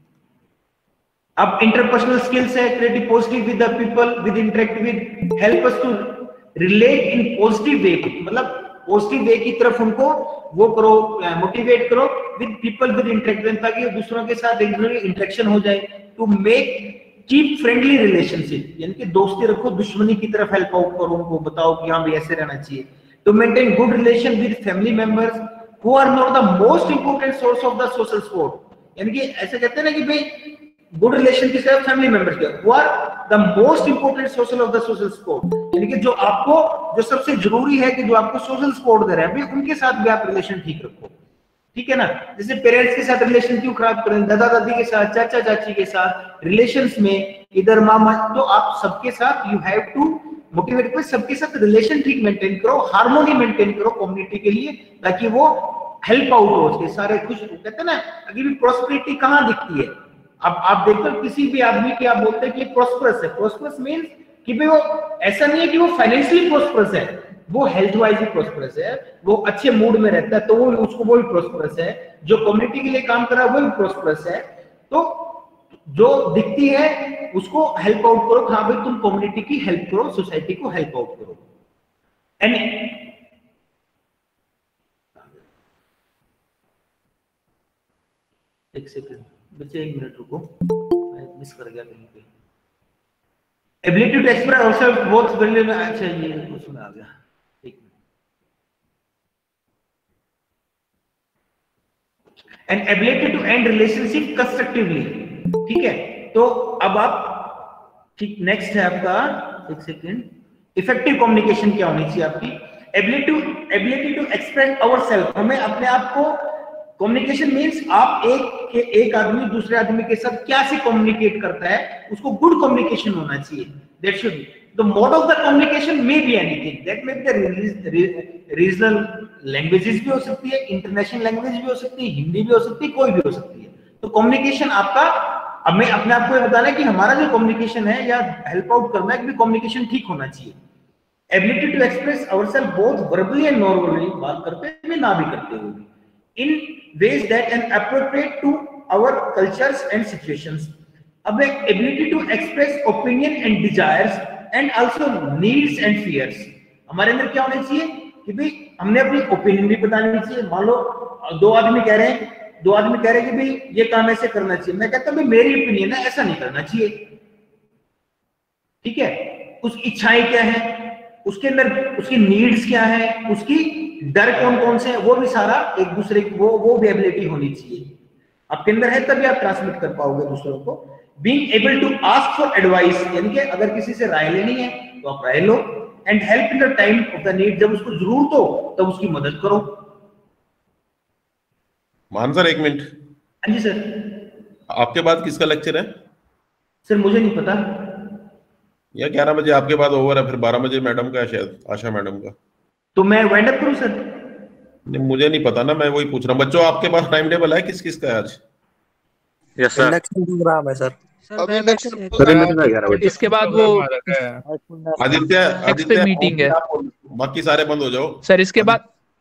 अब इंटरपर्सनल स्किल्स है, creative positive with the people, with interact with, help us to relate in positive way, मतलब पॉजिटिव वे की तरफ उनको वो करो, मोटिवेट करो, विद पीपल विद इंटरेक्ट, ताकि दूसरों के साथ इंटरेक्शन हो जाए। To make keep friendly relationship, यानी कि दोस्ती रखो, दुश्मनी की तरफ हेल्प आउट करो, उनको बताओ कि हाँ भाई ऐसे रहना चाहिए। To maintain good relation with family members who are not the most important source of the social support, यानी कि ऐसे कहते हैं ना कि भाई गुड रिलेशन के साथ फैमिली मेंबर्स के, who are the most important source of the social support, यानी कि जो आपको जो सबसे जरूरी है कि जो आपको सोशल सपोर्ट दे रहे हैं, भाई उनके साथ भी आप रिलेशन ठीक रखो, ठीक है ना। जैसे पेरेंट्स के साथ रिलेशन क्यों खराब करें, दादा दादी के साथ, चाचा चाची के साथ रिलेशंस में, इधर मामा, तो आप सबके साथ यू हैव टू मोटिवेट करो, सबके साथ रिलेशन ठीक मेंटेन करो, हार्मोनी मेंटेन करो कम्युनिटी के लिए, ताकि वो हेल्प आउट हो, उसके सारे खुश। कहते हैं ना अभी भी प्रॉस्पेरिटी कहाँ दिखती है, अब आप देखो किसी भी आदमी की आप बोलते हैं कि प्रॉस्परस है, प्रॉस्परस मींस कि भाई वो ऐसा नहीं है कि वो फाइनेंशियली प्रॉस्परस है, वो हेल्थ वाइज भी प्रॉस्परस है, वो अच्छे मूड में रहता है तो वो उसको वो भी प्रॉस्परस है, जो कम्युनिटी के लिए काम कर रहा है वो भी प्रॉस्परस है। तो जो दिखती है उसको हेल्प आउट करो, हाँ भाई तुम कम्युनिटी की हेल्प करो, सोसाइटी को हेल्प आउट करो। एंड एक सेकंड बच्चे, एक मिनट रुको, मैं मिस कर गया कहीं पे। Ability to express ourself both value में, अच्छा ये कुछ में आ गया, एक minute. And ability to and relationship constructively, ठीक है। तो अब आप ठीक नेक्स्ट है आपका, एक सेकंड, इफेक्टिव कम्युनिकेशन क्या होनी चाहिए आपकी, ability to ability to express ourself, हमें अपने आप को, कम्युनिकेशन मींस आप एक के एक आदमी दूसरे आदमी के साथ क्या से कम्युनिकेट करता है, उसको गुड कम्युनिकेशन होना चाहिए, that should be the mode of the communication, may be anything, that may be the regional languages भी हो सकती है, इंटरनेशनल लैंग्वेज भी हो सकती है, हिंदी भी हो सकती है, कोई भी हो सकती है। तो कम्युनिकेशन आपका, हमें अपने आप को ये बताना है कि हमारा जो कम्युनिकेशन है या हेल्प आउट करना है कि कम्युनिकेशन ठीक होना चाहिए, ability to express ourself both verbally and non verbally, बात करते हुए ना भी करते हुए, in ways that and appropriate to our cultures and situations. अब ability to express opinion and desires and also needs and fears. हमारे अंदर क्या होना चाहिए कि भाई हमने अपनी ओपिनियन भी बतानी चाहिए। मान लो दो आदमी कह रहे हैं दो आदमी कह रहे हैं कि भाई ये काम ऐसे करना चाहिए, मैं कहता हूं भाई मेरी ओपिनियन है ऐसा नहीं करना चाहिए, ठीक है। उसकी इच्छाएं क्या है, उसके अंदर उसकी नीड्स क्या है, उसकी डर कौन कौन से है, वो भी सारा एक दूसरे की वो वो भी एबिलिटी होनी चाहिए आपके अंदर है, तभी आप ट्रांसमिट कर पाओगे दूसरों को। Being able to ask for advice, यानी कि अगर किसी से राय लेनी है तो आप राय लो, and help in the time of the need, जब उसको जरूरत हो तब उसकी मदद करो। मान सर एक मिनट। हाँ जी सर। आपके बाद किसका लेक्चर है सर? मुझे नहीं पता, या ग्यारह बजे आपके बाद ओवर है, फिर बारह बजे मैडम का है शायद, आशा मैडम का। तो मैं वाइंड अप करूं सर? नहीं, मुझे नहीं पता ना, मैं वही पूछ रहा हूँ। बच्चों आपके पास टाइम टेबल है किस किस का है आज? Yes sir. इलेक्शन प्रोग्राम है सर। अभी इलेक्शन इसके बाद वो आदित्य आदित्य मीटिंग है, बाकी सारे बंद हो जाओ सर। इसके बाद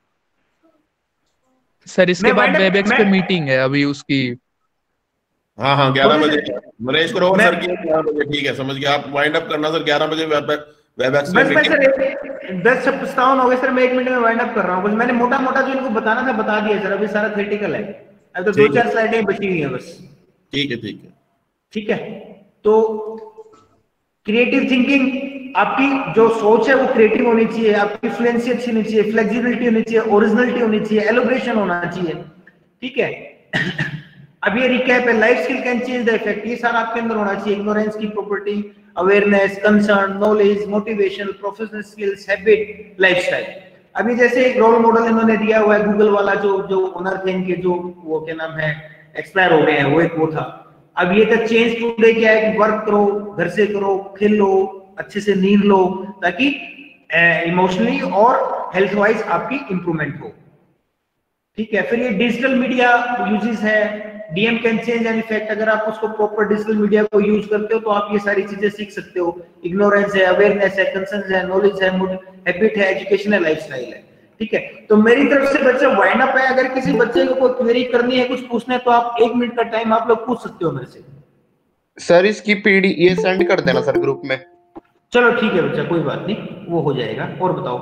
सर इसके बाद वेबएक्स पे मीटिंग है अभी उसकी। हाँ हाँ ग्यारह बजे नरेश करो सर की ग्यारह बजे, ठीक है समझ गया। आप वाइंड अप करना सर ग्यारह बजे वेबएक्स बस मैं सर दस प्रस्तावन हो गए सर, मैं एक मिनट में वाइंड अप कर रहा हूँ। बस मैंने मोटा मोटा जो इनको बताना था बता दिया सर, अभी सारा थ्योरेटिकल है, अब तो दो चार स्लाइडें बची हुई है बस। ठीक है ठीक है ठीक है। तो क्रिएटिव थिंकिंग, आपकी जो सोच है वो क्रिएटिव होनी चाहिए, आपकी फ्लुएंसी अच्छी होनी चाहिए, फ्लेक्सिबिलिटी होनी चाहिए, ओरिजिनलिटी होनी चाहिए, एलोब्रेशन होना चाहिए, ठीक है। अब ये रिकैप है, life skill can change the effect, ये सारा आपके अंदर होना चाहिए। इग्नोरेंस की property, awareness, concern, knowledge, motivation, professional skills, habit, lifestyle. अभी जैसे एक रोल मॉडल इन्होंने दिया हुआ है गूगल वाला, जो जो ओनर थे इनके, जो वो क्या नाम है एक्सपायर हो गए हैं, वो एक वो था। अब ये तक चेंज टुडे क्या है कि वर्क करो, घर से करो, खेलो, अच्छे से नींद लो, ताकि इमोशनली और हेल्थ वाइज आपकी इंप्रूवमेंट हो, ठीक है। फिर ये डिजिटल मीडिया यूजेस है, DM can change and effect. अगर आप उसको प्रॉपर डिजिटल मीडिया को यूज करते हो तो आप ये सारी चीजें सीख सकते हो। इग्नोरेंस है, अवेयरनेस है, कंसर्न है, नॉलेज है, हैबिट है, एजुकेशन है, लाइफस्टाइल है, ठीक है। तो मेरी तरफ से बच्चे वाइंड अप है। अगर किसी बच्चे को कोई क्वेरी करनी है, कुछ पूछना है, तो आप एक मिनट का टाइम आप लोग पूछ सकते हो मेरे से। सर इसकी पीडी ये सेंड कर देना सर ग्रुप में। चलो ठीक है बच्चा, कोई बात नहीं, वो हो जाएगा। और बताओ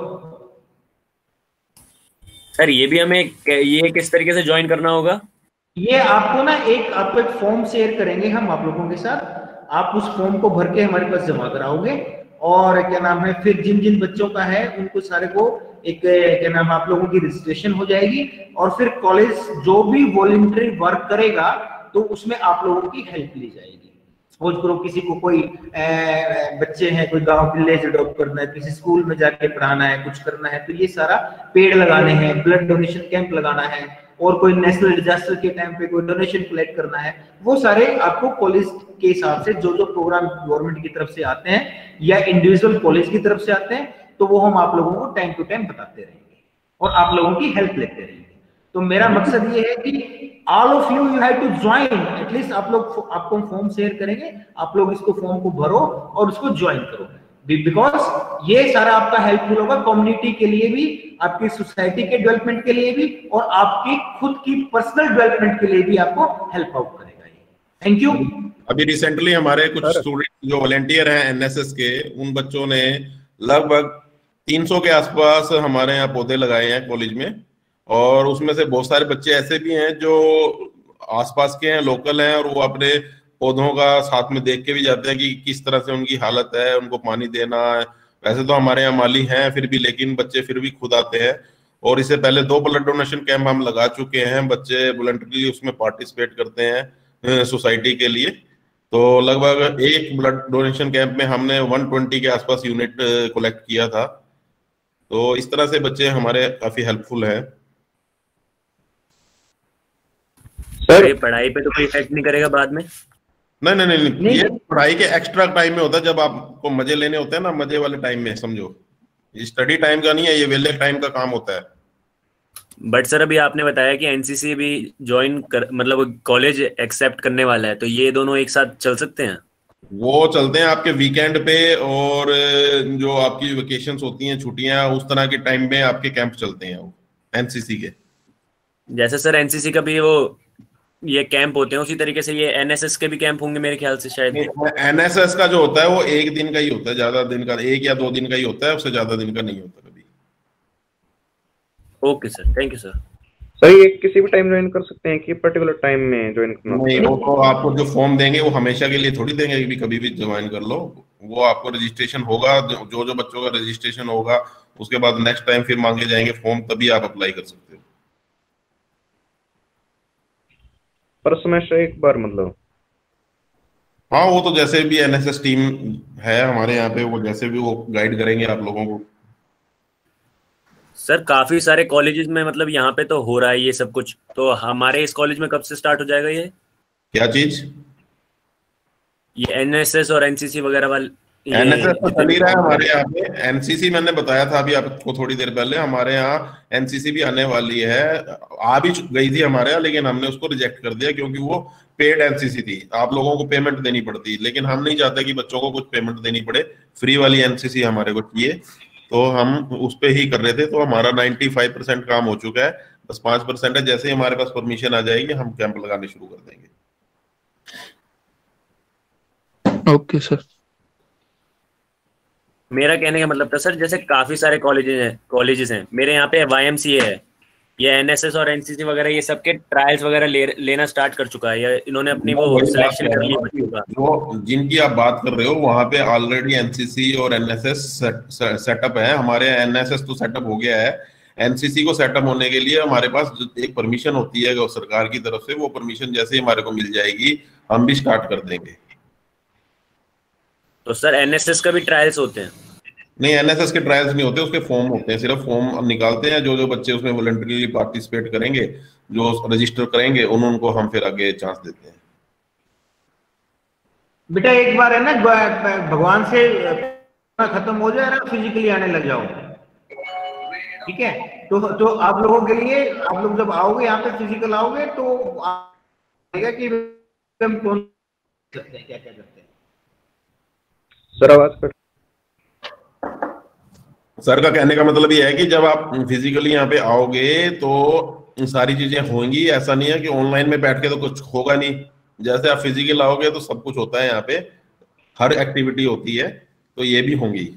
सर, ये भी हमें ये किस तरीके से ज्वाइन करना होगा? ये आपको ना एक आपको एक फॉर्म शेयर करेंगे हम आप लोगों के साथ, आप उस फॉर्म को भर के हमारे पास जमा कराओगे, और क्या नाम है फिर जिन जिन बच्चों का है उनको सारे को एक क्या नाम आप लोगों की रजिस्ट्रेशन हो जाएगी, और फिर कॉलेज जो भी वॉलंटरी वर्क करेगा तो उसमें आप लोगों की हेल्प ली जाएगी। सपोज करो किसी को कोई ए, बच्चे हैं, कोई गांव विलेज अडॉप्ट करना है, किसी स्कूल में जाके पढ़ाना है, कुछ करना है, तो ये सारा पेड़ लगाने हैं, ब्लड डोनेशन कैंप लगाना है, और कोई नेशनल डिजास्टर के टाइम पे कोई डोनेशन कलेक्ट करना है, वो सारे आपको कॉलेज के हिसाब से जो जो प्रोग्राम गवर्नमेंट की तरफ से आते हैं या इंडिविजुअल कॉलेज की तरफ से आते हैं, तो वो हम आप लोगों को टाइम टू टाइम बताते रहेंगे और आप लोगों की हेल्प लेते रहेंगे। तो मेरा मकसद ये है कि all of you you have to join, at least आप लोग, आपको फॉर्म शेयर करेंगे, आप लोग इसको फॉर्म को भरो और उसको ज्वाइन करो, बिकॉज ये सारा आपका हेल्पफुल होगा कम्युनिटी के लिए भी, आपकी सोसाइटी के डेवलपमेंट के लिए भी, और आपकी खुद की पर्सनल डेवलपमेंट के लिए भी आपको हेल्प आउट करेगा ये। Thank you. अभी रिसेंटली हमारे कुछ स्टूडेंट जो वॉलंटियर हैं एनएसएस के, उन बच्चों ने लगभग तीन सौ के आसपास हमारे यहाँ पौधे लगाए हैं कॉलेज में, और उसमें से बहुत सारे बच्चे ऐसे भी हैं जो आसपास के हैं, लोकल हैं, और वो अपने पौधों का साथ में देख के भी जाते हैं कि किस तरह से उनकी हालत है, उनको पानी देना है। वैसे तो हमारे यहाँ माली हैं फिर भी, लेकिन बच्चे फिर भी खुद आते हैं, और इससे पहले दो ब्लड डोनेशन कैंप हम लगा चुके हैं, बच्चे वॉलंटरीली उसमें पार्टिसिपेट करते हैं सोसाइटी के लिए। तो लगभग एक ब्लड डोनेशन कैंप में हमने एक सौ बीस के आसपास यूनिट कलेक्ट किया था। तो इस तरह से बच्चे हमारे काफी हेल्पफुल हैं। सर, ये पढ़ाई पे तो कोई इफेक्ट नहीं करेगा बाद में? नहीं नहीं नहीं, नहीं। ये पढ़ाई के एक्स्ट्रा टाइम में होता है, जब आपको मजे लेने होते हैं ना, मजे वाले टाइम में समझो, ये स्टडी टाइम का नहीं है, ये वेले टाइम का काम होता है। बट सर, अभी आपने बताया कि एनसीसी भी ज्वाइन कर, मतलब कॉलेज एक्सेप्ट करने वाला है, तो ये दोनों एक साथ चल सकते हैं? वो चलते हैं आपके वीकेंड पे, और जो आपकी वेकेशंस होती हैं, छुट्टियां, उस तरह के टाइम में आपके कैंप चलते हैं वो एनसीसी के। जैसे सर एनसीसी का भी वो ये कैंप होते हैं, उसी तरीके से ये एनएसएस के भी कैंप होंगे मेरे ख्याल से शायद। एनएसएस का जो होता है वो एक दिन का ही होता है, ज्यादा दिन का, एक या दो दिन का ही होता है, उससे ज्यादा दिन का नहीं होता कभी। Okay sir, thank you sir. Sir ये किसी भी टाइम ज्वाइन कर सकते हैं कि पर्टिकुलर टाइम में ज्वाइन करना? नहीं, वो तो आपको जो फॉर्म देंगे वो हमेशा के लिए थोड़ी देंगे कि कभी भी ज्वाइन कर लो। वो आपको रजिस्ट्रेशन होगा, जो जो बच्चों का रजिस्ट्रेशन होगा उसके बाद नेक्स्ट टाइम फिर मांगे जाएंगे फॉर्म, तभी आप अप्लाई कर सकते हो। पर सेमेस्टर एक बार मतलब? हाँ, वो तो जैसे भी एनएसएस टीम है हमारे यहाँ पे, वो जैसे भी वो गाइड करेंगे आप लोगों को। सर काफी सारे कॉलेजेस में मतलब यहाँ पे तो हो रहा है ये सब कुछ, तो हमारे इस कॉलेज में कब से स्टार्ट हो जाएगा ये? क्या चीज? ये एनएसएस और एनसीसी वगैरह वाले? एनएसएस तो चल ही रहा है हमारे यहाँ पे। एनसीसी मैंने बताया था अभी आपको थोड़ी देर पहले, हमारे यहाँ एनसीसी भी आने वाली है, आ भी गई थी हमारे यहाँ, लेकिन हमने उसको रिजेक्ट कर दिया क्योंकि वो पेड एनसीसी थी, आप लोगों को पेमेंट देनी पड़ती, लेकिन हम नहीं चाहते कि बच्चों को कुछ पेमेंट देनी पड़े, फ्री वाली एनसीसी हमारे को चाहिए, तो हम उस पे ही कर रहे थे। तो हमारा पचानवे परसेंट काम हो चुका है, बस पांच परसेंट है। जैसे ही हमारे पास परमिशन आ जाएगी हम कैंप लगाने शुरू कर देंगे। Okay sir. मेरा कहने का मतलब था सर, जैसे काफी सारे कॉलेजेस हैं कॉलेजेस हैं मेरे यहाँ पे, वाईएमसीए है, ये एनएसएस और एनसीसी वगैरह ये सबके ट्रायल्स वगैरह ले, लेना स्टार्ट कर चुका है, या इन्होंने अपनी वो सिलेक्शन कर ली बच्चों का। जो जिनकी आप बात कर रहे हो वहां पे ऑलरेडी एनसीसी और एनएसएस सेटअप है। हमारे एनएसएस तो सेटअप हो गया है, एनसीसी को सेटअप होने के लिए हमारे पास एक परमिशन होती है सरकार की तरफ से, वो परमिशन जैसे ही हमारे को मिल जाएगी हम भी स्टार्ट कर देंगे। तो सर एनएसएस का भी ट्रायल्स होते हैं? नहीं, एनएसएस के ट्रायल्स नहीं होते, उसके फॉर्म होते हैं, सिर्फ फॉर्म निकालते हैं। जो जो बच्चे उसमें वॉलंटरीली पार्टिसिपेट करेंगे, जो रजिस्टर करेंगे, उन उनको हम फिर आगे चांस देते हैं। बेटा एक बार है ना, भगवान से खत्म हो जाए ना, फिजिकली आने लग जाओ, ठीक है? तो तो आप लोगों के लिए, आप लोग जब आओगे यहाँ पे फिजिकल आओगे तो आएगा कि हम कौन करते हैं, क्या क्या करते हैं। सर आवाज कर। सर का कहने का मतलब ये है कि जब आप फिजिकली यहाँ पे आओगे तो सारी चीजें होंगी, ऐसा नहीं है कि ऑनलाइन में बैठ के तो कुछ होगा नहीं। जैसे आप फिजिकल आओगे तो सब कुछ होता है यहाँ पे, हर एक्टिविटी होती है, तो ये भी होंगी।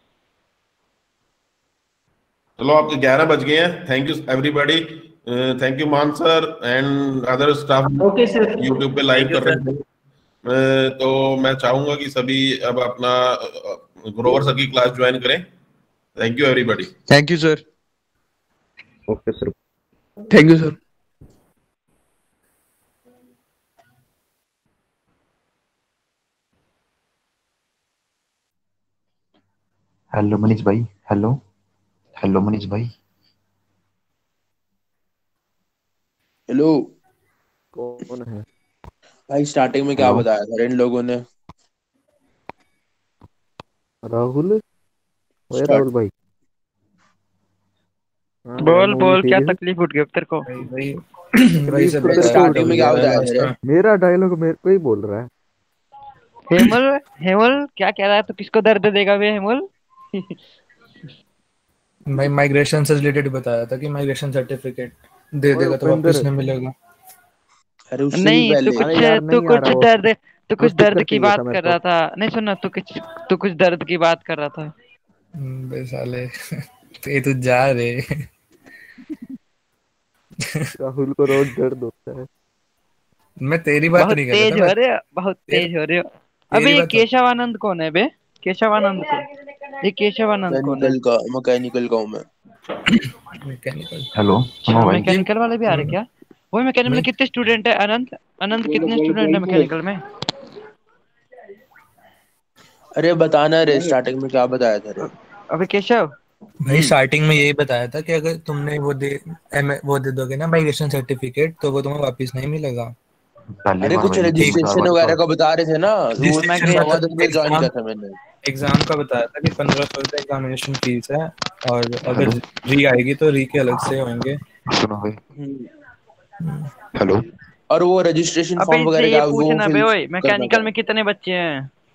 चलो आपके ग्यारह बज गए हैं। Thank you everybody, thank you Mann sir and other staff. Okay sir, YouTube पे लाइव कर रहे हैं, तो मैं चाहूंगा कि सभी अब अपना ग्रोवर सर की क्लास ज्वाइन करें। Thank you everybody. Thank you sir. Okay sir, thank you sir. Hello Manish भाई, हेलो हेलो मनीष भाई। हेलो, कौन है भाई? स्टार्टिंग में क्या बताया था इन लोगों ने? राहुल? ओए राहुल भाई, बोल बोल, क्या तकलीफ उठ गई तेरे को? स्टार्टिंग में क्या बताया था? मेरा डायलॉग मेरे को ही बोल रहा है। हेमल, हेमल क्या कह रहा है? तो किसको दर्द देगा वे हेमल? भाई माइग्रेशन से रिलेटेड बताया था कि माइग्रेशन सर्टिफिकेट दे देगा तो वापस नहीं मिलेगा। अरे उससे नहीं, पहले तू कुछ तू कुछ दर्द तू कुछ दर्द की बात कर रहा था। नहीं सुनना, तू कुछ तू कुछ दर्द की बात कर रहा था। बे साले ते तू जा रे। राहुल को रोज दर्द होता है। मैं तेरी बात नहीं कर रहा था। तेज हो रहे हो, बहुत तेज हो रहे हो। अबे ये केशवानंद कौन है बे? केशवानंद कौन? ये केशवानंद कौन है? का मैकेनिकल का हूं मैं। मैकेनिकल। हेलो सुनो भाई, मैकेनिकल वाले भी आ रहे क्या? वो मैकेनिकल में कितने स्टूडेंट है? अनंत अनंत कितने स्टूडेंट है मैकेनिकल में? अरे बताना रे, स्टार्टिंग में क्या बताया था रे? अबे केशव भाई स्टार्टिंग में यही बताया था कि अगर तुमने वो दे एम वो दे दोगे ना माइग्रेशन सर्टिफिकेट, तो वो तुम्हें वापस नहीं मिलेगा। अरे कुछ रजिस्ट्रेशन वगैरह का बता रहे थे ना, वो मैं ज्वाइन किया था मैंने। एग्जाम का बताया था कि पंद्रह सौ रुपए एग्जामिनेशन फीस है, और अगर री आएगी तो री के अलग से होंगे। सुनो भाई, हेलो। और वो रजिस्ट्रेशन फॉर्म वगैरह का वो पूछना बे, ओए मैकेनिकल में कितने बच्चे हैं?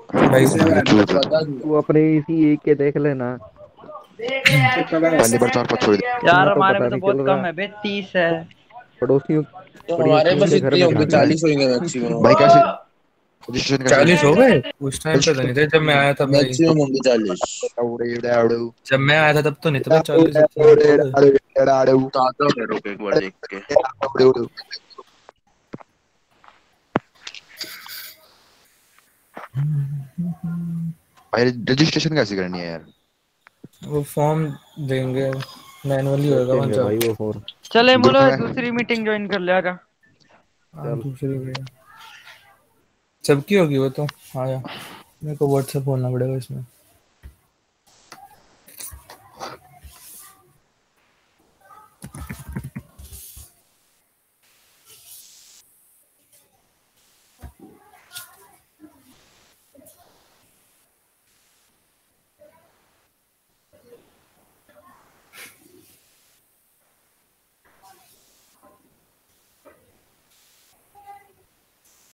भाई तू अपने इसी एक के देख लेना। पहली बार चार पाँच छोड़ दे। यार हमारे में तो बहुत कम है बे, तीस है पड़ोसियों। तो हमारे बस इतने होंगे, चालीस होंगे मैक्सिमम। भाई कैसे रजिस्ट्रेशन कैसे? चालीस हो गए? उस टाइम पे तो नहीं थे जब मैं आया था। मैक्सिमम होंगे चालीस। जब मैं आया था तब तो नहीं था चालीस। एक बार देख के भाई रजिस्ट्रेशन कैसे करनी है यार? वो फॉर्म देंगे, मैनुअली होगा वहां भाई वो फॉर्म। चले बोलो दूसरी मीटिंग ज्वाइन कर लिया का। दूसरी सबकी होगी वो तो। हाँ यार मेरे को व्हाट्सएप होना पड़ेगा इसमें।